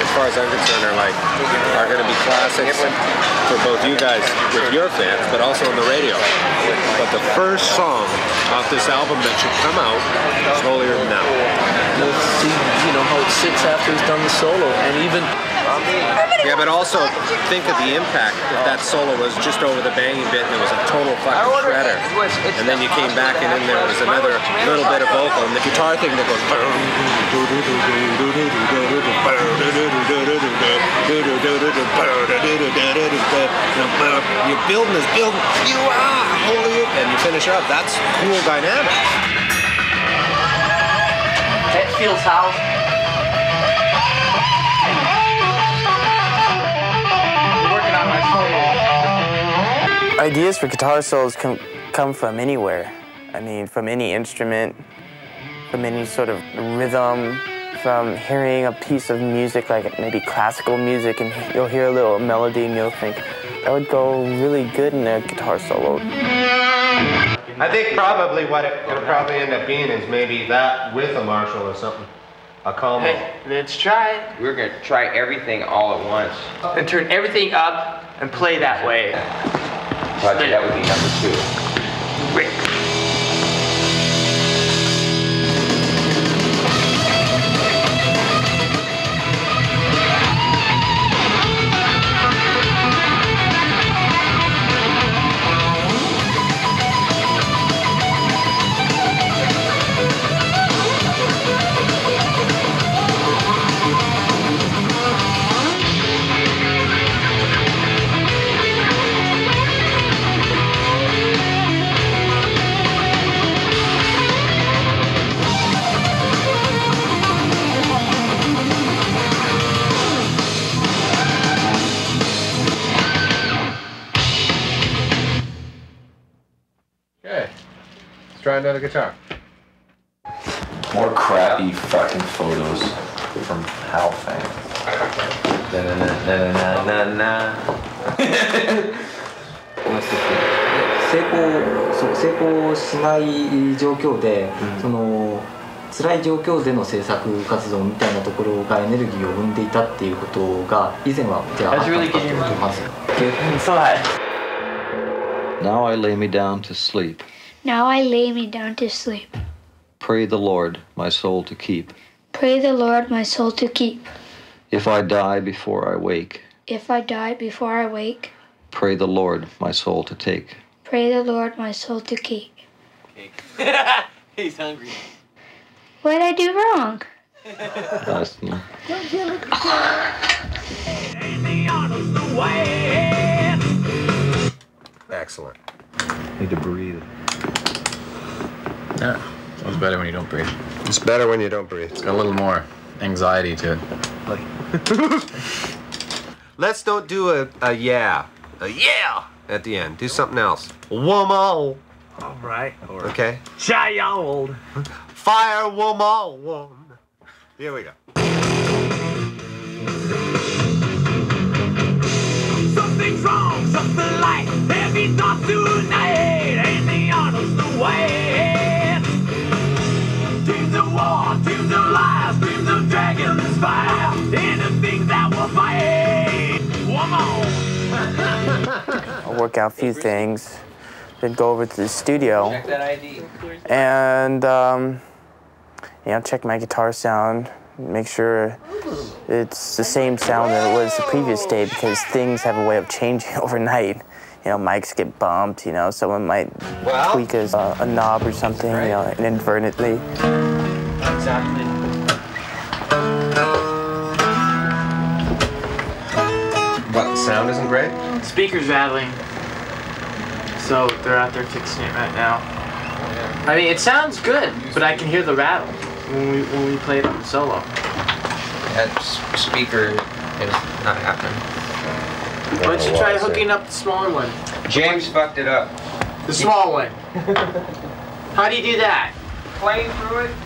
as far as I'm concerned, are going to be classics for both you guys with your fans, but also on the radio. But the first song off this album that should come out is Holier Than Thou. Let's see, you know, how it sits after he's done the solo, and even. Yeah, but also think of the impact if that solo was just over the banging bit and it was a total fucking shredder. And then you came back and then there was another little bit of vocal and the guitar thing that goes. You're building this building, and you finish up. That's cool dynamic. That feels how. Ideas for guitar solos come from anywhere. I mean, from any instrument, from any sort of rhythm, from hearing a piece of music, like maybe classical music, and you'll hear a little melody and you'll think, that would go really good in a guitar solo. I think probably what it'll probably end up being is maybe that with a Marshall or something. A combo. Hey, let's try it. We're going to try everything all at once. And turn everything up and play that way. Roger, that would be number 2. Great. Try another guitar. More crappy fucking photos from Hal fans. 成功しない状況で、その辛い状況での制作活動みたいなところがエネルギーを生んでいたっていうことが以前はじゃああったのかということをまず。 Now I lay me down to sleep. Now I lay me down to sleep. Pray the Lord my soul to keep. Pray the Lord my soul to keep. If I die before I wake. If I die before I wake. Pray the Lord my soul to take. Pray the Lord my soul to keep. He's hungry. What did I do wrong? Excellent. Need to breathe. Yeah, sounds better when you don't breathe. It's better when you don't breathe. It's got a little more anxiety to it. Let's don't do a yeah at the end. Do something else. Woman. All right. Okay. Child. Fire woman. Here we go. Something's wrong, something like heavy thoughts tonight, and the honor's the way. Dreams of war, dreams of lies, dreams of dragons fire, anything that will fight. Woman. I'll work out a few things, then go over to the studio. Check that ID. And check my guitar sound, make sure it's the same sound that it was the previous day, because things have a way of changing overnight. You know, mics get bumped, you know, someone might tweak a knob or something, you know, inadvertently. Exactly. What, the sound isn't great? Speaker's rattling, so they're out there fixing it right now. I mean, it sounds good, but I can hear the rattle when we play it on the solo. That speaker is not happening. Why don't you try hooking up the smaller one? James fucked it up. The small one. How do you do that? Playing through it?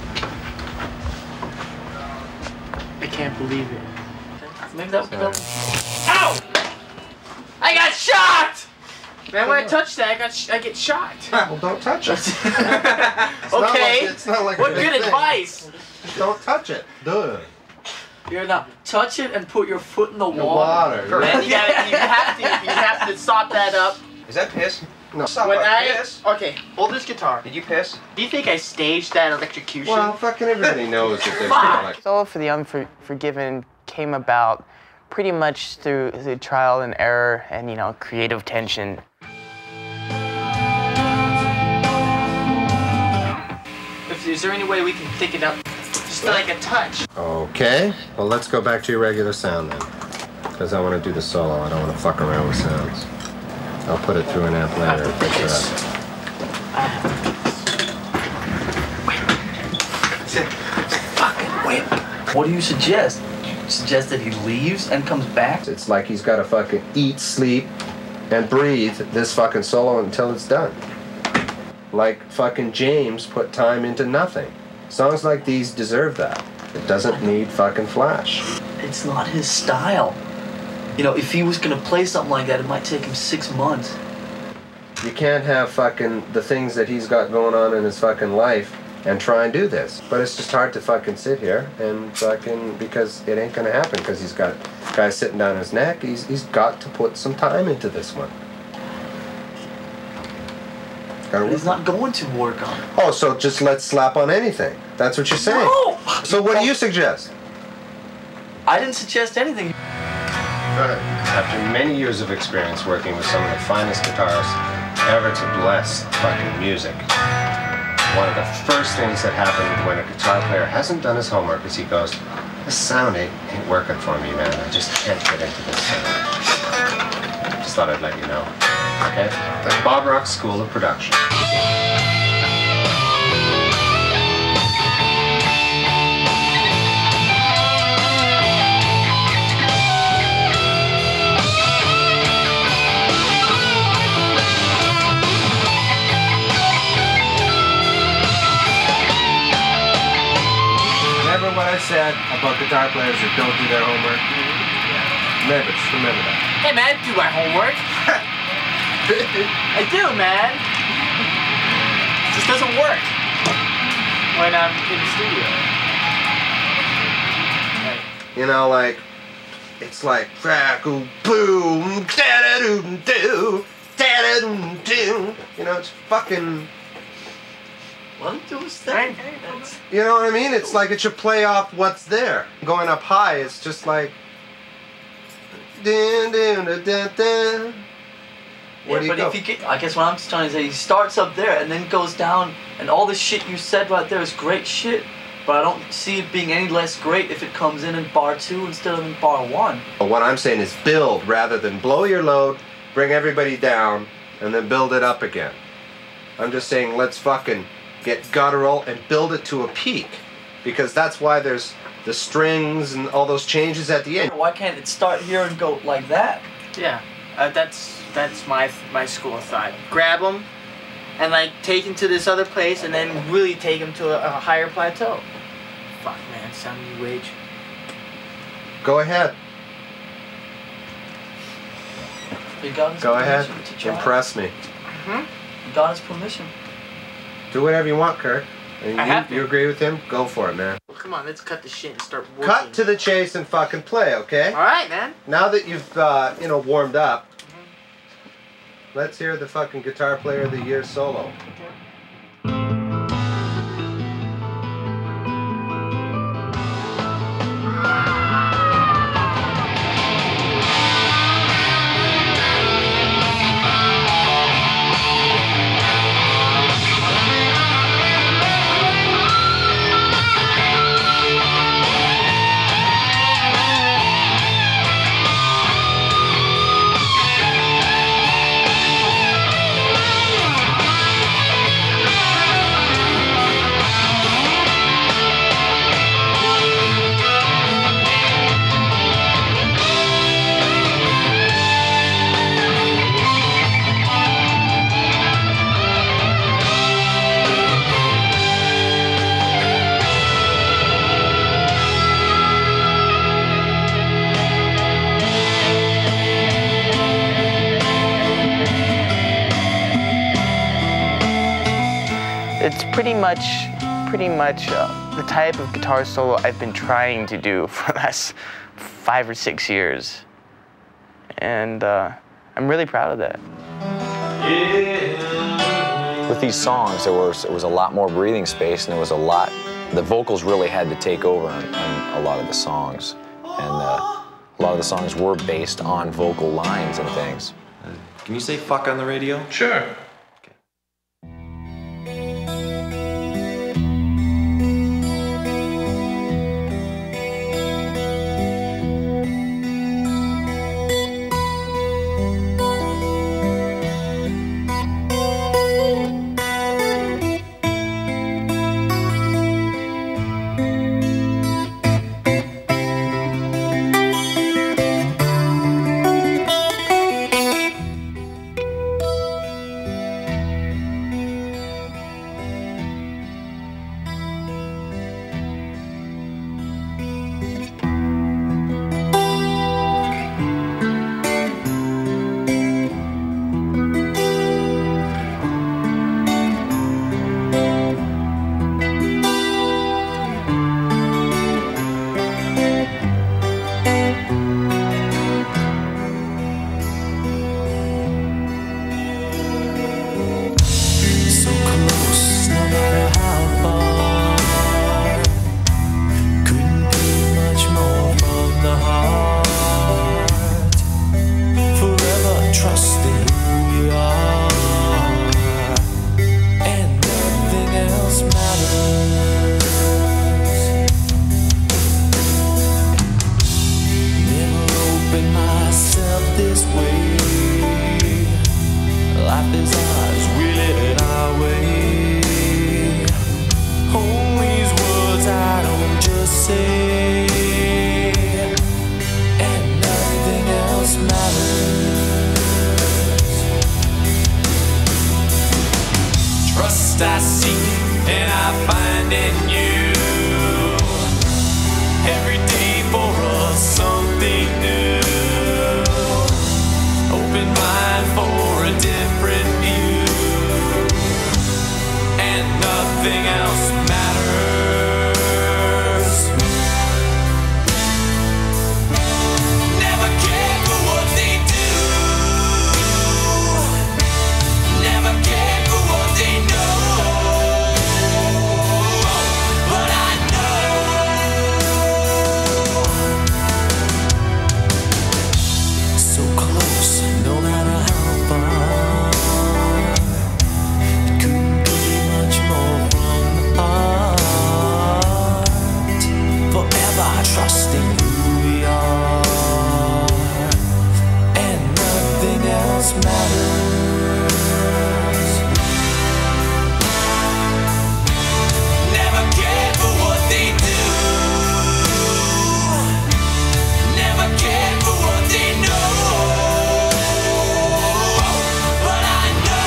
I can't believe it. Maybe that will. Ow! I got shot! Man, when I touch that, I get shot. Well, don't touch it. Okay. It's not like what a big good thing. advice? Don't touch it. Duh. Here now, touch it and put your foot in the water. water. Man, you have to sop that up. Is that piss? No. Okay, hold this guitar. Did you piss? Do you think I staged that electrocution? Well, fucking everybody knows that there's like. Solo for the Unforgiven came about pretty much through the trial and error and, you know, creative tension. Is there any way we can pick it up just like a touch? Okay, well let's go back to your regular sound then. Because I want to do the solo, I don't want to fuck around with sounds. I'll put it through an amp later and fix it up. What do you suggest? You suggest that he leaves and comes back? It's like he's got to fucking eat, sleep, and breathe this fucking solo until it's done. Like fucking James put time into nothing. Songs like these deserve that. It doesn't need fucking flash. It's not his style. You know, if he was gonna play something like that, it might take him 6 months. You can't have fucking the things that he's got going on in his fucking life and try and do this. But it's just hard to fucking sit here and fucking, because it ain't gonna happen, because he's got guys sitting down his neck. He's got to put some time into this one. He's not going to work on it. Oh, so just let's slap on anything. That's what you're saying. No! So what do you suggest? I didn't suggest anything. After many years of experience working with some of the finest guitarists ever to bless fucking music, one of the first things that happened when a guitar player hasn't done his homework is he goes, this sound ain't working for me, man. I just can't get into this sound. Just thought I'd let you know. Okay? The Bob Rock School of Production. Remember what I said about guitar players that don't do their homework? Remember, just remember that. Hey man, I do my homework. I do, man. It just doesn't work when I'm in the studio. You know, like, it's like, crackle, boom, da-da-doo-doo, da-da-doo-doo. You know, it's fucking... Let him do his thing. You know what I mean? It's like it should play off what's there. Going up high, it's just like... Dun, dun, dun, dun, dun. Where do you go? If he get, I guess what I'm trying to say, he starts up there and then goes down, and all the shit you said right there is great shit, but I don't see it being any less great if it comes in bar 2 instead of in bar 1. What I'm saying is build rather than blow your load, bring everybody down, and then build it up again. I'm just saying let's fucking get guttural and build it to a peak, because that's why there's the strings and all those changes at the end. Why can't it start here and go like that? Yeah, that's my school of thought. Grab them and like take them to this other place and then really take them to a higher plateau. Fuck man, sound new age. Go ahead. Go ahead. Impress me. You got his permission. Do whatever you want, Kirk. And I have you agree with him? Go for it, man. Well, come on, let's cut the shit and start working. Cut to the chase and fucking play, okay? All right, man. Now that you've, you know, warmed up, let's hear the fucking Guitar Player of the Year solo. It's pretty much the type of guitar solo I've been trying to do for the last 5 or 6 years. And I'm really proud of that. With these songs, it was a lot more breathing space, and the vocals really had to take over on a lot of the songs. And a lot of the songs were based on vocal lines and things. Can you say fuck on the radio? Sure. I seek and I find in you every day for us something new. Open mind for a different view, and nothing else matters. Never care for what they do. Never care for what they know. Trusting who we are, and nothing else matters. Never care for what they do. Never care for what they know. But I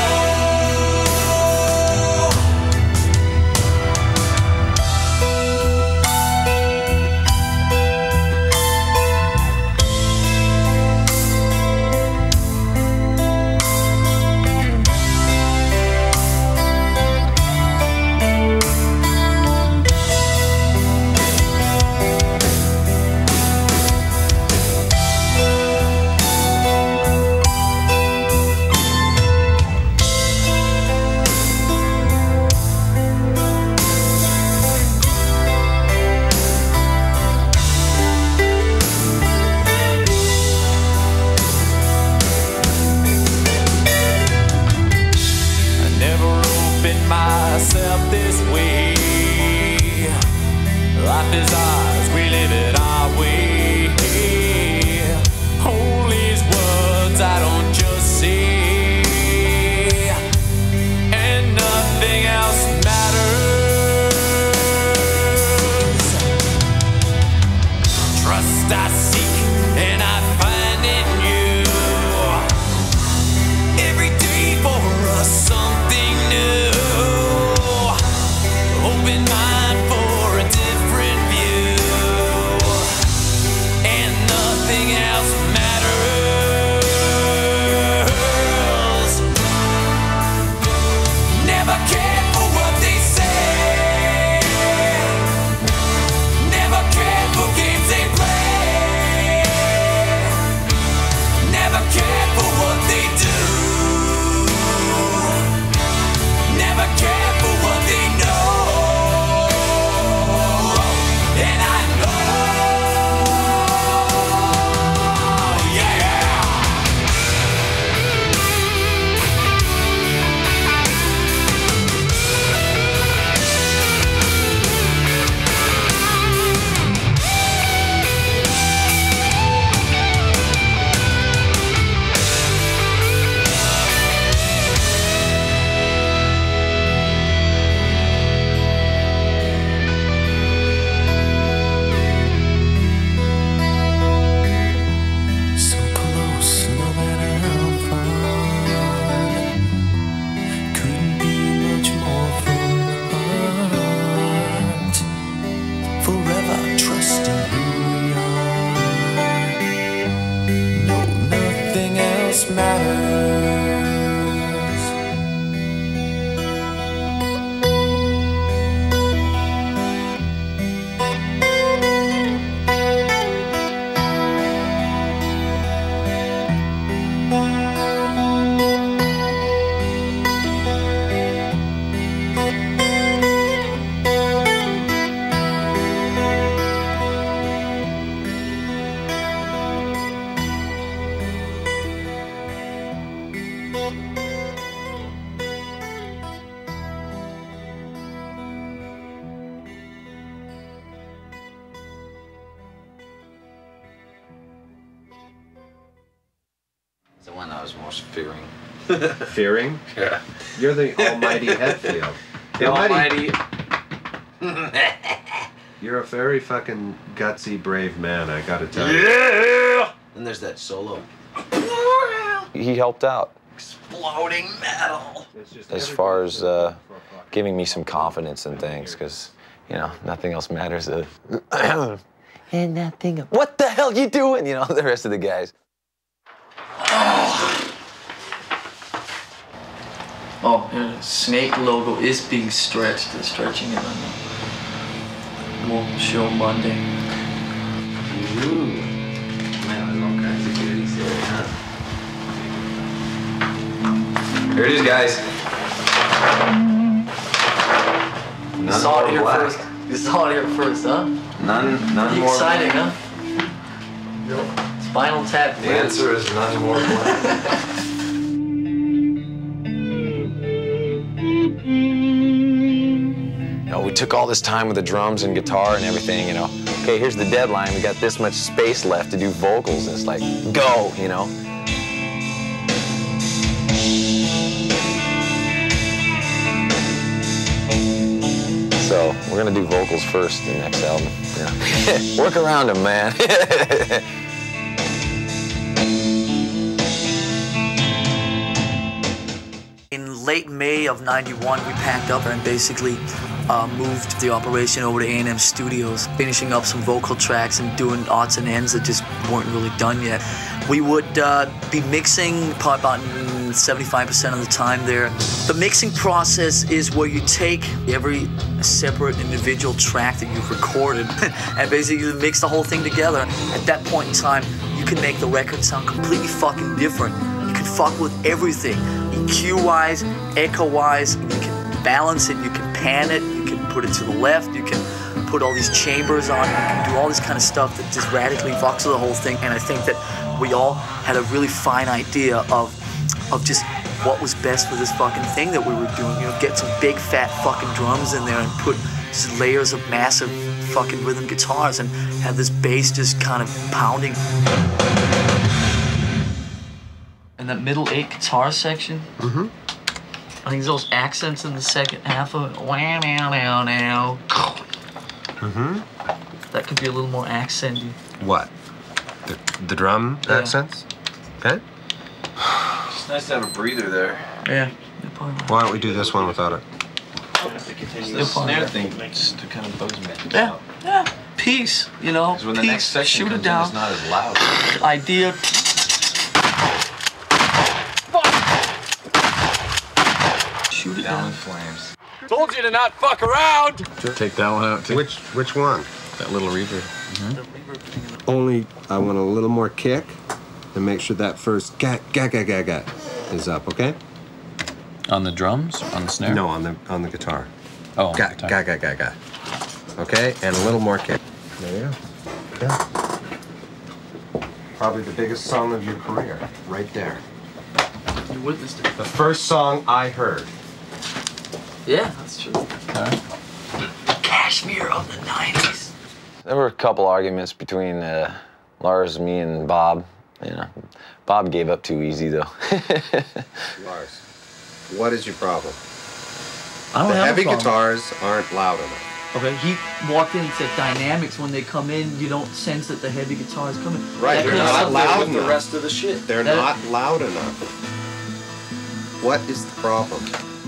myself this way. Life is ours, we live it our way. Hold these words I don't just say, and nothing else matters. Trust I seek and I find in you every day for us something new. Open mind for a different view, The one I was most fearing. Fearing? Yeah. You're the almighty Hetfield. The almighty. You're a very fucking gutsy, brave man, I gotta tell you. Yeah! And there's that solo. He helped out. Exploding metal. As far as giving me some confidence in things, because, you know, nothing else matters. And nothing. What the hell you doing? You know, the rest of the guys. Oh, yeah, Snake logo is being stretched. They're stretching it on the we'll show Monday. Ooh. Man, there's all kinds of goodies there, huh? Here it is, guys. You saw it here first. You saw it here first, huh? None Pretty more. exciting, huh? Spinal Tap. The answer is none more black. You know, we took all this time with the drums and guitar and everything, you know. Okay, here's the deadline. We got this much space left to do vocals, and it's like, go, you know. So we're gonna do vocals first in the next album. Yeah. Work around them, man. In late May of '91, we packed up and basically moved the operation over to A&M Studios, finishing up some vocal tracks and doing odds and ends that just weren't really done yet. We would be mixing probably about 75% of the time there. The mixing process is where you take every separate individual track that you've recorded and basically mix the whole thing together. At that point in time, you can make the record sound completely fucking different. You can fuck with everything. EQ-wise, echo-wise, you can balance it, you can pan it, you can put it to the left, you can put all these chambers on, you can do all this kind of stuff that just radically fucks with the whole thing. And I think that we all had a really fine idea of just what was best for this fucking thing that we were doing. You know, get some big fat fucking drums in there and put just layers of massive fucking rhythm guitars and have this bass just kind of pounding. And that middle 8 guitar section. Mm-hmm. I think those accents in the second half of it. Wow, now, now, now. Mm-hmm. That could be a little more accenty. What? The drum accents? Okay. It's nice to have a breather there. Yeah. Why don't we do this one without it? The snare thing just kind of bugs me. Yeah, yeah. Peace, you know. Because when the peace, next section shoot comes it down. in, it's not as loud. Idea. Shoot it down down. in flames. Told you to not fuck around. Take that one out too. Which one? That little reverb. Only I want a little more kick, and make sure that first ga ga ga ga ga is up. Okay. On the drums? On the snare? No, on the guitar. Oh, ga ga ga ga ga. Okay, and a little more kick. There you go. Yeah. Probably the biggest song of your career, right there. You witnessed it. The first song I heard. Yeah, that's true. Kashmir of the 90s. There were a couple arguments between Lars, me, and Bob. You know, Bob gave up too easy, though. Lars, what is your problem? I don't the have heavy a problem. guitars aren't loud enough. Okay, he walked in and said dynamics, when they come in, you don't sense that the heavy guitar is coming. Right, That they're could have not something loud with enough. the rest of the shit. They're That- not loud enough. What is the problem?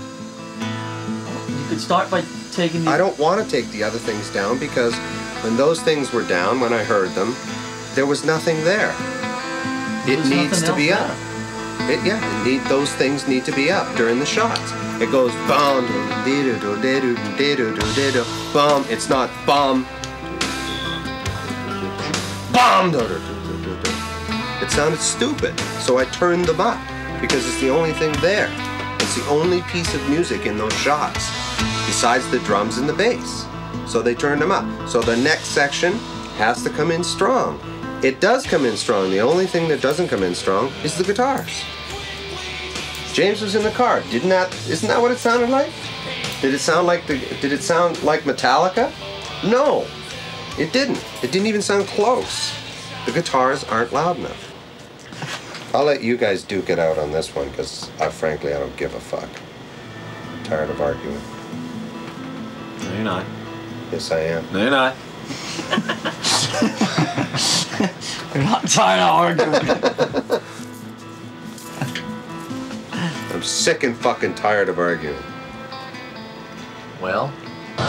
You could start by taking the... I don't want to take the other things down because when those things were down, when I heard them, there was nothing there. It There's needs nothing to be else up. Those things need to be up during the shots. It goes bum, bum. It's not bum. Bum. It sounded stupid, so I turned them up because it's the only thing there. It's the only piece of music in those shots, besides the drums and the bass. So they turned them up. So the next section has to come in strong. It does come in strong. The only thing that doesn't come in strong is the guitars. James was in the car. Isn't that what it sounded like? Did it sound like Metallica? No, it didn't. It didn't even sound close. The guitars aren't loud enough. I'll let you guys duke it out on this one, because frankly, I don't give a fuck. I'm tired of arguing. No, you're not. Yes, I am. No, you're not. You're not tired of arguing. I'm sick and fucking tired of arguing. Well?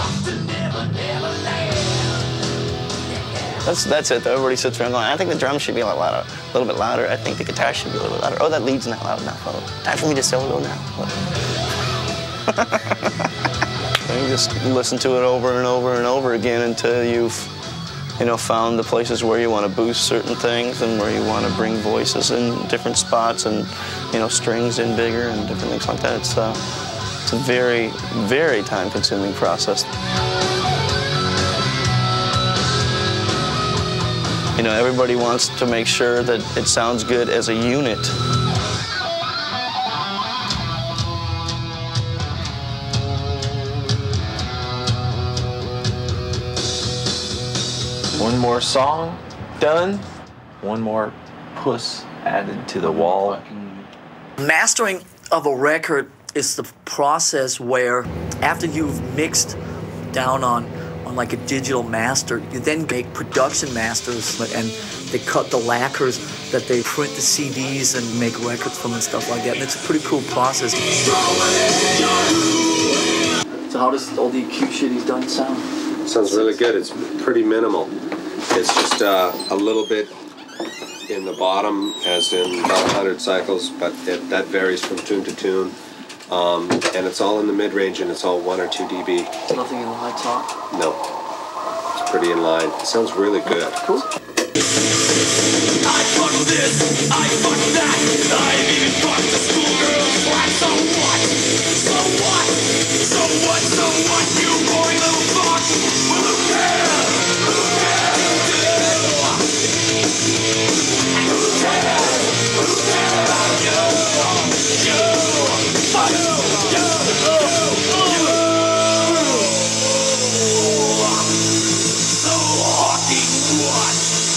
That's it though. Everybody sits around going, I think the drums should be a little bit louder. I think the guitar should be a little bit louder. Oh, that lead's not loud enough. Oh, time for me to solo now. So you just listen to it over and over and over again until you've, found the places where you want to boost certain things and where you want to bring voices in different spots and, strings in bigger and different things like that. It's a very, very time-consuming process. Everybody wants to make sure that it sounds good as a unit. One more song done. One more puss added to the wall. Mastering of a record is the process where after you've mixed down on like a digital master, you then make production masters, and they cut the lacquers that they print the CDs and make records from and stuff like that. And it's a pretty cool process. So how does all the acute shit he's done sound? Sounds really good. It's pretty minimal. It's just a little bit in the bottom, as in about 100 cycles, but that varies from tune to tune. And it's all in the mid-range, and it's all 1 or 2 dB. Nothing in the high top? No. It's pretty in line. It sounds really good. Cool. I fuck this, I fuck that, I've even fucked the schoolgirl's flat, so what? So what? So what? So what, you boy little fuck? Well, who cares? Who cares? And who cares? Who cares about you? Fuck you! So fucking what?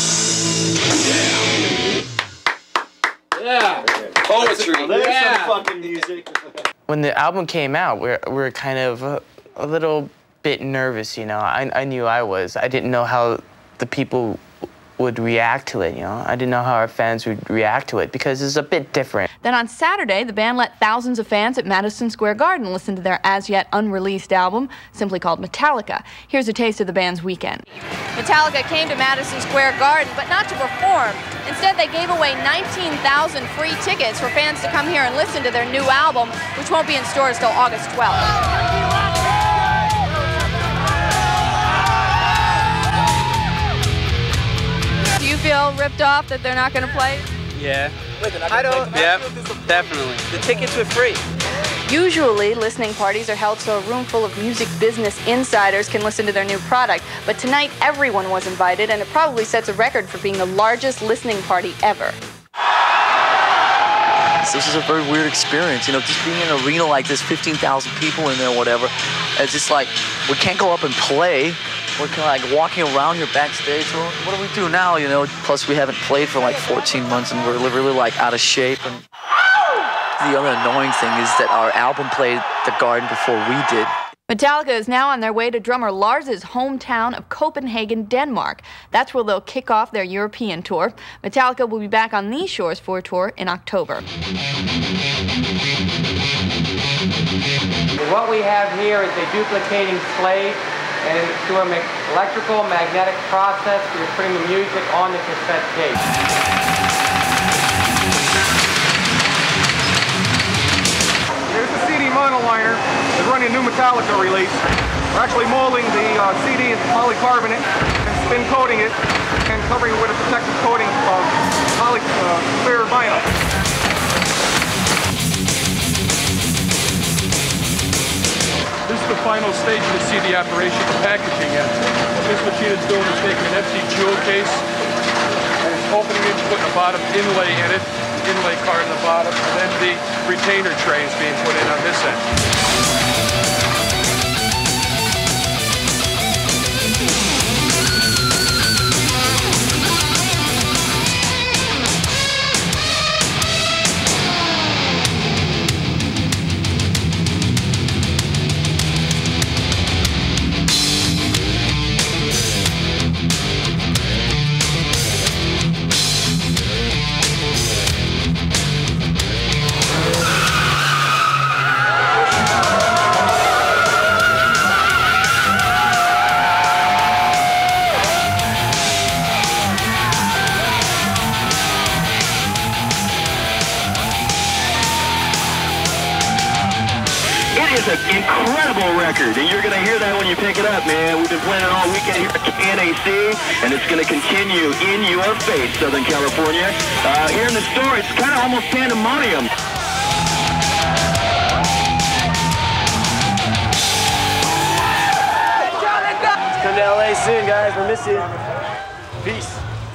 Yeah. Poetry. There's Yeah. some fucking music. When the album came out, we were kind of a little bit nervous, I knew I was. I didn't know how the people would react to it, I didn't know how our fans would react to it because it's a bit different. Then on Saturday, the band let thousands of fans at Madison Square Garden listen to their as-yet unreleased album, simply called Metallica. Here's a taste of the band's weekend. Metallica came to Madison Square Garden, but not to perform. Instead, they gave away 19,000 free tickets for fans to come here and listen to their new album, which won't be in stores till August 12th. Do you feel ripped off that they're not going to play? Yeah. I don't. Yeah, definitely. The tickets were free. Usually, listening parties are held so a room full of music business insiders can listen to their new product. But tonight, everyone was invited, and it probably sets a record for being the largest listening party ever. This is a very weird experience, just being in an arena like this, 15,000 people in there, whatever. It's just like, we can't go up and play. We're kind of like walking around here backstage. Well, what do we do now, Plus, we haven't played for like 14 months, and we're really like out of shape. And the other annoying thing is that our album played the Garden before we did. Metallica is now on their way to drummer Lars's hometown of Copenhagen, Denmark. That's where they'll kick off their European tour. Metallica will be back on these shores for a tour in October. What we have here is a duplicating slate, and through an electrical magnetic process, we're putting the music on the cassette tape. Here's the CD monoliner. They're running a new Metallica release. We're actually molding the CD into polycarbonate and spin coating it and covering it with a protective coating of clear vinyl. This is the final stage of the CD operation, the packaging end. What this machine is doing is taking an empty jewel case and it's opening it, putting a bottom inlay in it, inlay card in the bottom, and then the retainer tray is being put in on this end. incredible record, and you're going to hear that when you pick it up, man. We've been playing it all weekend here at KNAC, and it's going to continue in your face, Southern California. Here in the store, it's kind of almost pandemonium. Come to LA soon, guys. We'll miss you. Peace.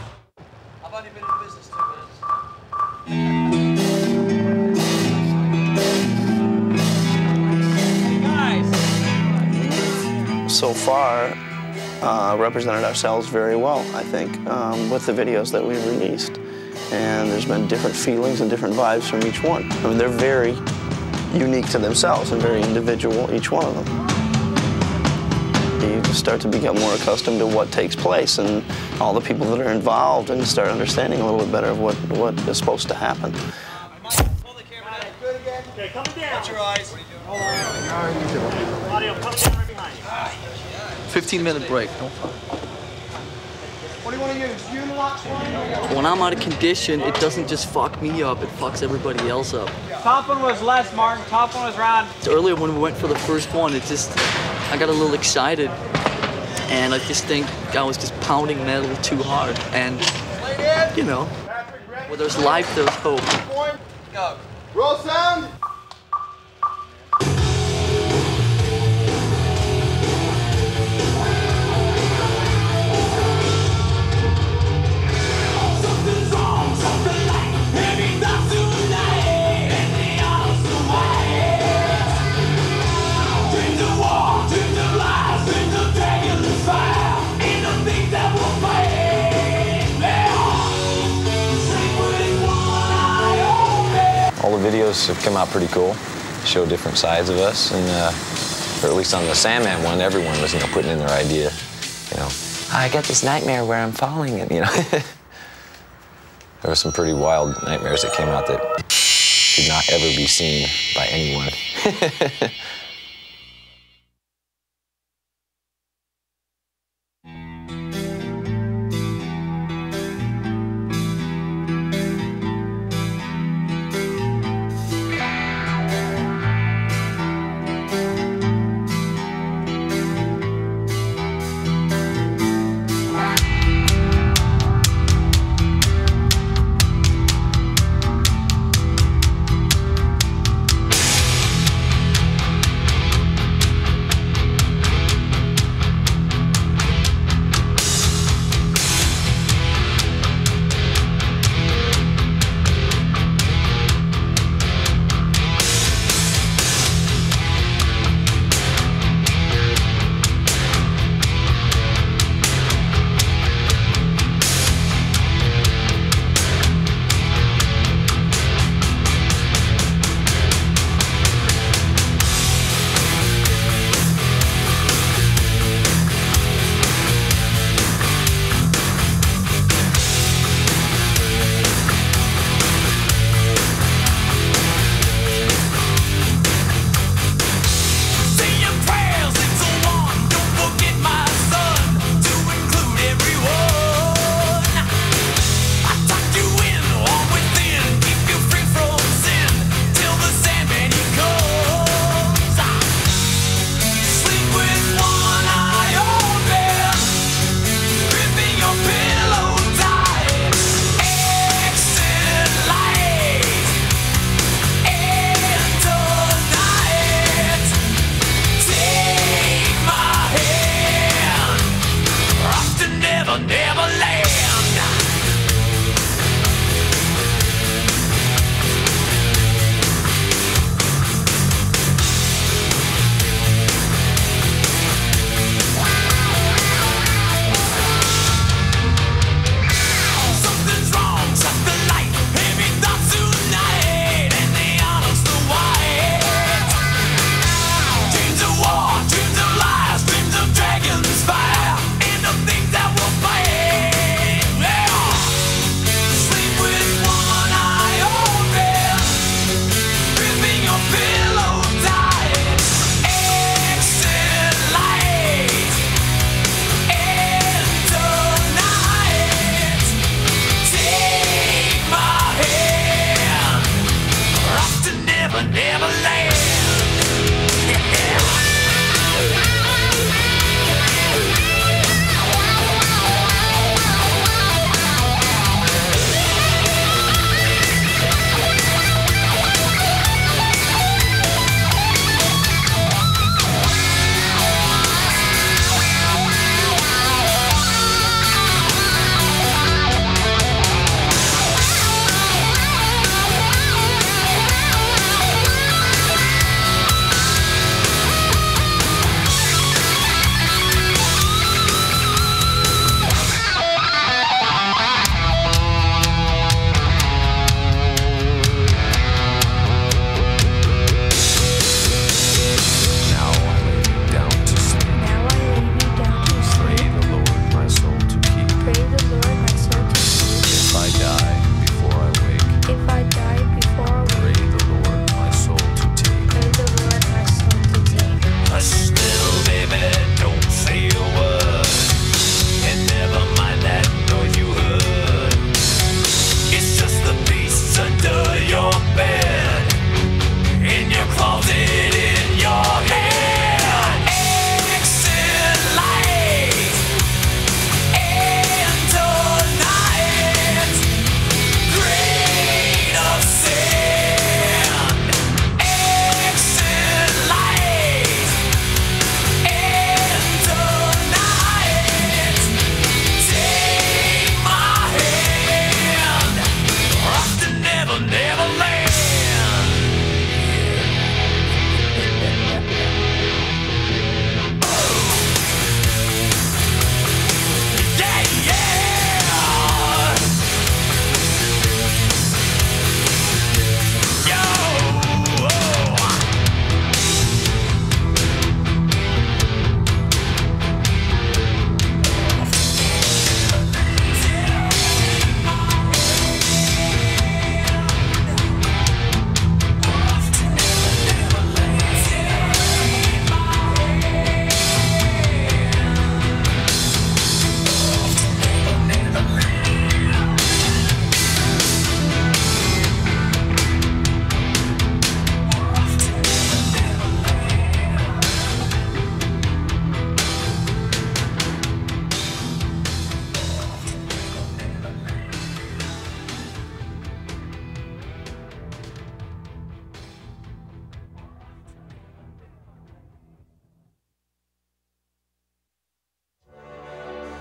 So far, represented ourselves very well, I think, with the videos that we've released. And there's been different feelings and different vibes from each one. I mean, they're very unique to themselves and very individual, each one of them. You just start to become more accustomed to what takes place and all the people that are involved, and start understanding a little bit better of what is supposed to happen. Okay, coming down. Watch your eyes. Hold on. Audio coming down right behind you. 15-minute break. What do you want to use? Unilock? When I'm out of condition, it doesn't just fuck me up, it fucks everybody else up. Top one was less, Martin. Top one was Ron. Earlier when we went for the first one, I got a little excited, and I just think I was just pounding metal too hard. And, you know, where there's life, there's hope. Go. Roll sound. All the videos have come out pretty cool, show different sides of us, and or at least on the Sandman one, everyone was, putting in their idea. I got this nightmare where I'm falling, and there were some pretty wild nightmares that came out that should not ever be seen by anyone.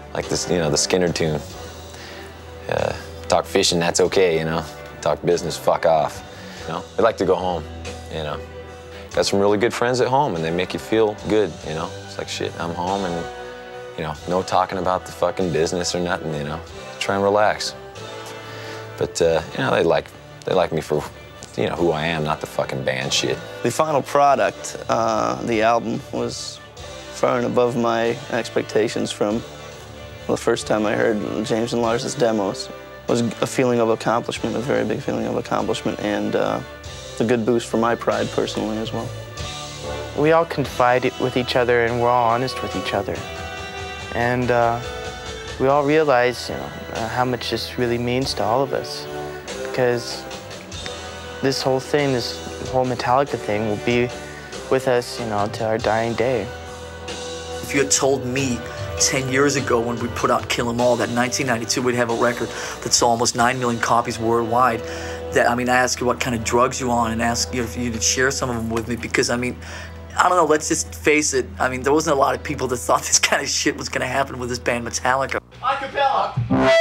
Like this, you know, the Skinner tune. Talk fishing, that's okay, you know. Talk business, fuck off. You know, they like to go home, you know. Got some really good friends at home, and they make you feel good, you know. It's like, shit, I'm home, and, you know, no talking about the fucking business or nothing, you know. Try and relax. But, you know, they like me for, you know, who I am, not the fucking band shit. The final product, the album, was far and above my expectations from the first time I heard James and Lars' demos. It was a feeling of accomplishment, a very big feeling of accomplishment, and it's a good boost for my pride personally as well. We all confide with each other, and we're all honest with each other. And we all realize, you know, how much this really means to all of us. Because this whole thing, this whole Metallica thing will be with us, you know, to our dying day. If you had told me 10 years ago when we put out Kill 'Em All that 1992 we'd have a record that sold almost 9 million copies worldwide, that, I mean, I asked you what kind of drugs you on and asked you if you could share some of them with me, because, I mean, I don't know, let's just face it, I mean, there wasn't a lot of people that thought this kind of shit was gonna happen with this band Metallica. Acapella.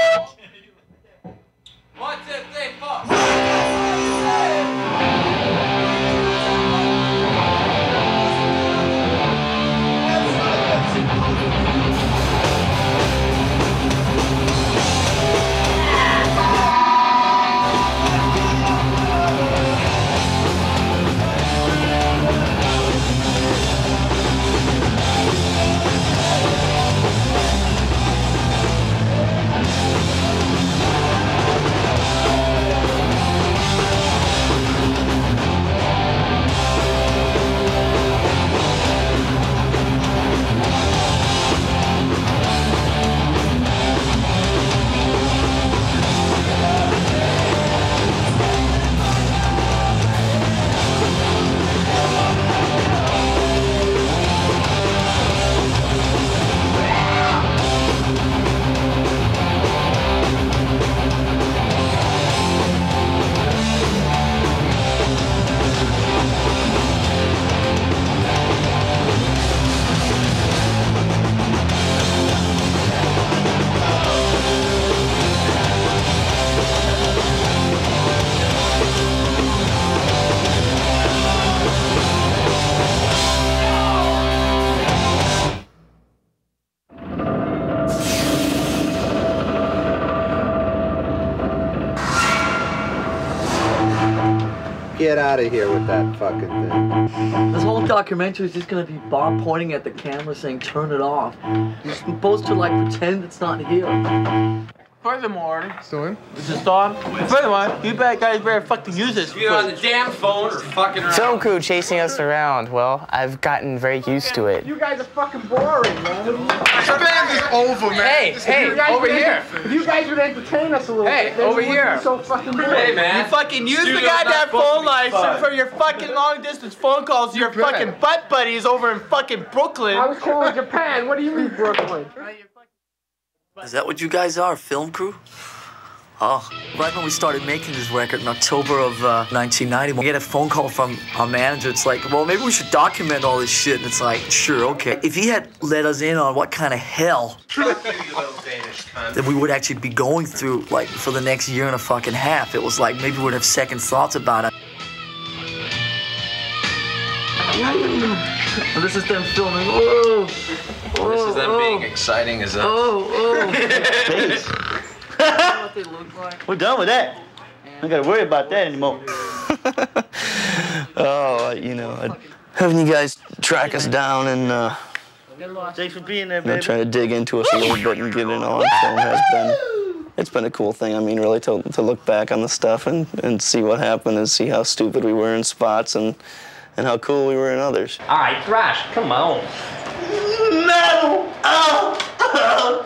1, 2, 3, 4. Get out of here with that fucking thing. This whole documentary is just gonna be Bob pointing at the camera saying, turn it off. You're supposed to, like, pretend it's not here. Furthermore, is this on? Furthermore, you guys better fucking use this. You're on the damn phone or fucking around. Film crew chasing us around. Well, I've gotten very used to it. You guys are fucking boring, man. This band is over, man. Hey, over here. If you guys would entertain us a little bit, then over we here. wouldn't be so fucking boring. Hey, man. You fucking use the Studio's goddamn not supposed to phone be lines fun. for your fucking long distance phone calls to your fucking butt buddies over in fucking Brooklyn. I was calling Japan. What do you mean Brooklyn? Is that what you guys are, film crew? Oh, right when we started making this record in October of 1990, we get a phone call from our manager. It's like, well, maybe we should document all this shit. And it's like, sure, okay. If he had let us in on what kind of hell that we would actually be going through, like, for the next year and a fucking half, it was like maybe we'd have second thoughts about it. And this is them filming. Whoa! This is them being exciting as us. What they look like. We're done with that. I gotta worry about that anymore. Oh, you know, having you guys track us down and Thanks for being there, you know, baby. try to dig into us a little bit and get it on film has it's been a cool thing. I mean, really to look back on the stuff and see what happened and see how stupid we were in spots and how cool we were in others. All right, Thrash, come on. No! Oh!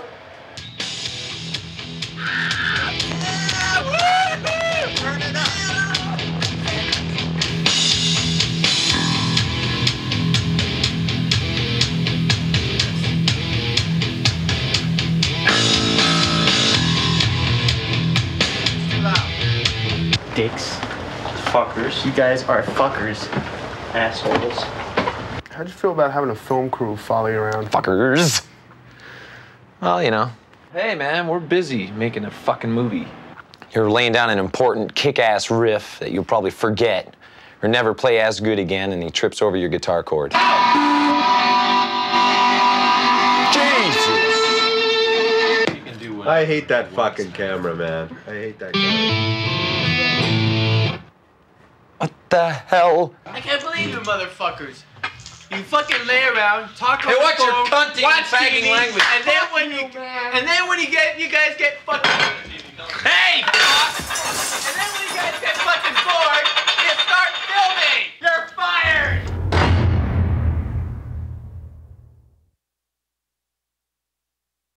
Dicks. Fuckers. You guys are fuckers. Assholes. How'd you feel about having a film crew follow you around? Fuckers. Well, you know. Hey, man, we're busy making a fucking movie. You're laying down an important kick-ass riff that you'll probably forget or never play as good again, and he trips over your guitar chord. I hate that fucking camera, man. I hate that camera. What the hell? I can't believe you motherfuckers. You fucking lay around, talk on Hey, the watch your phone, cunting watch and fagging TV, language. and then when you guys get fucking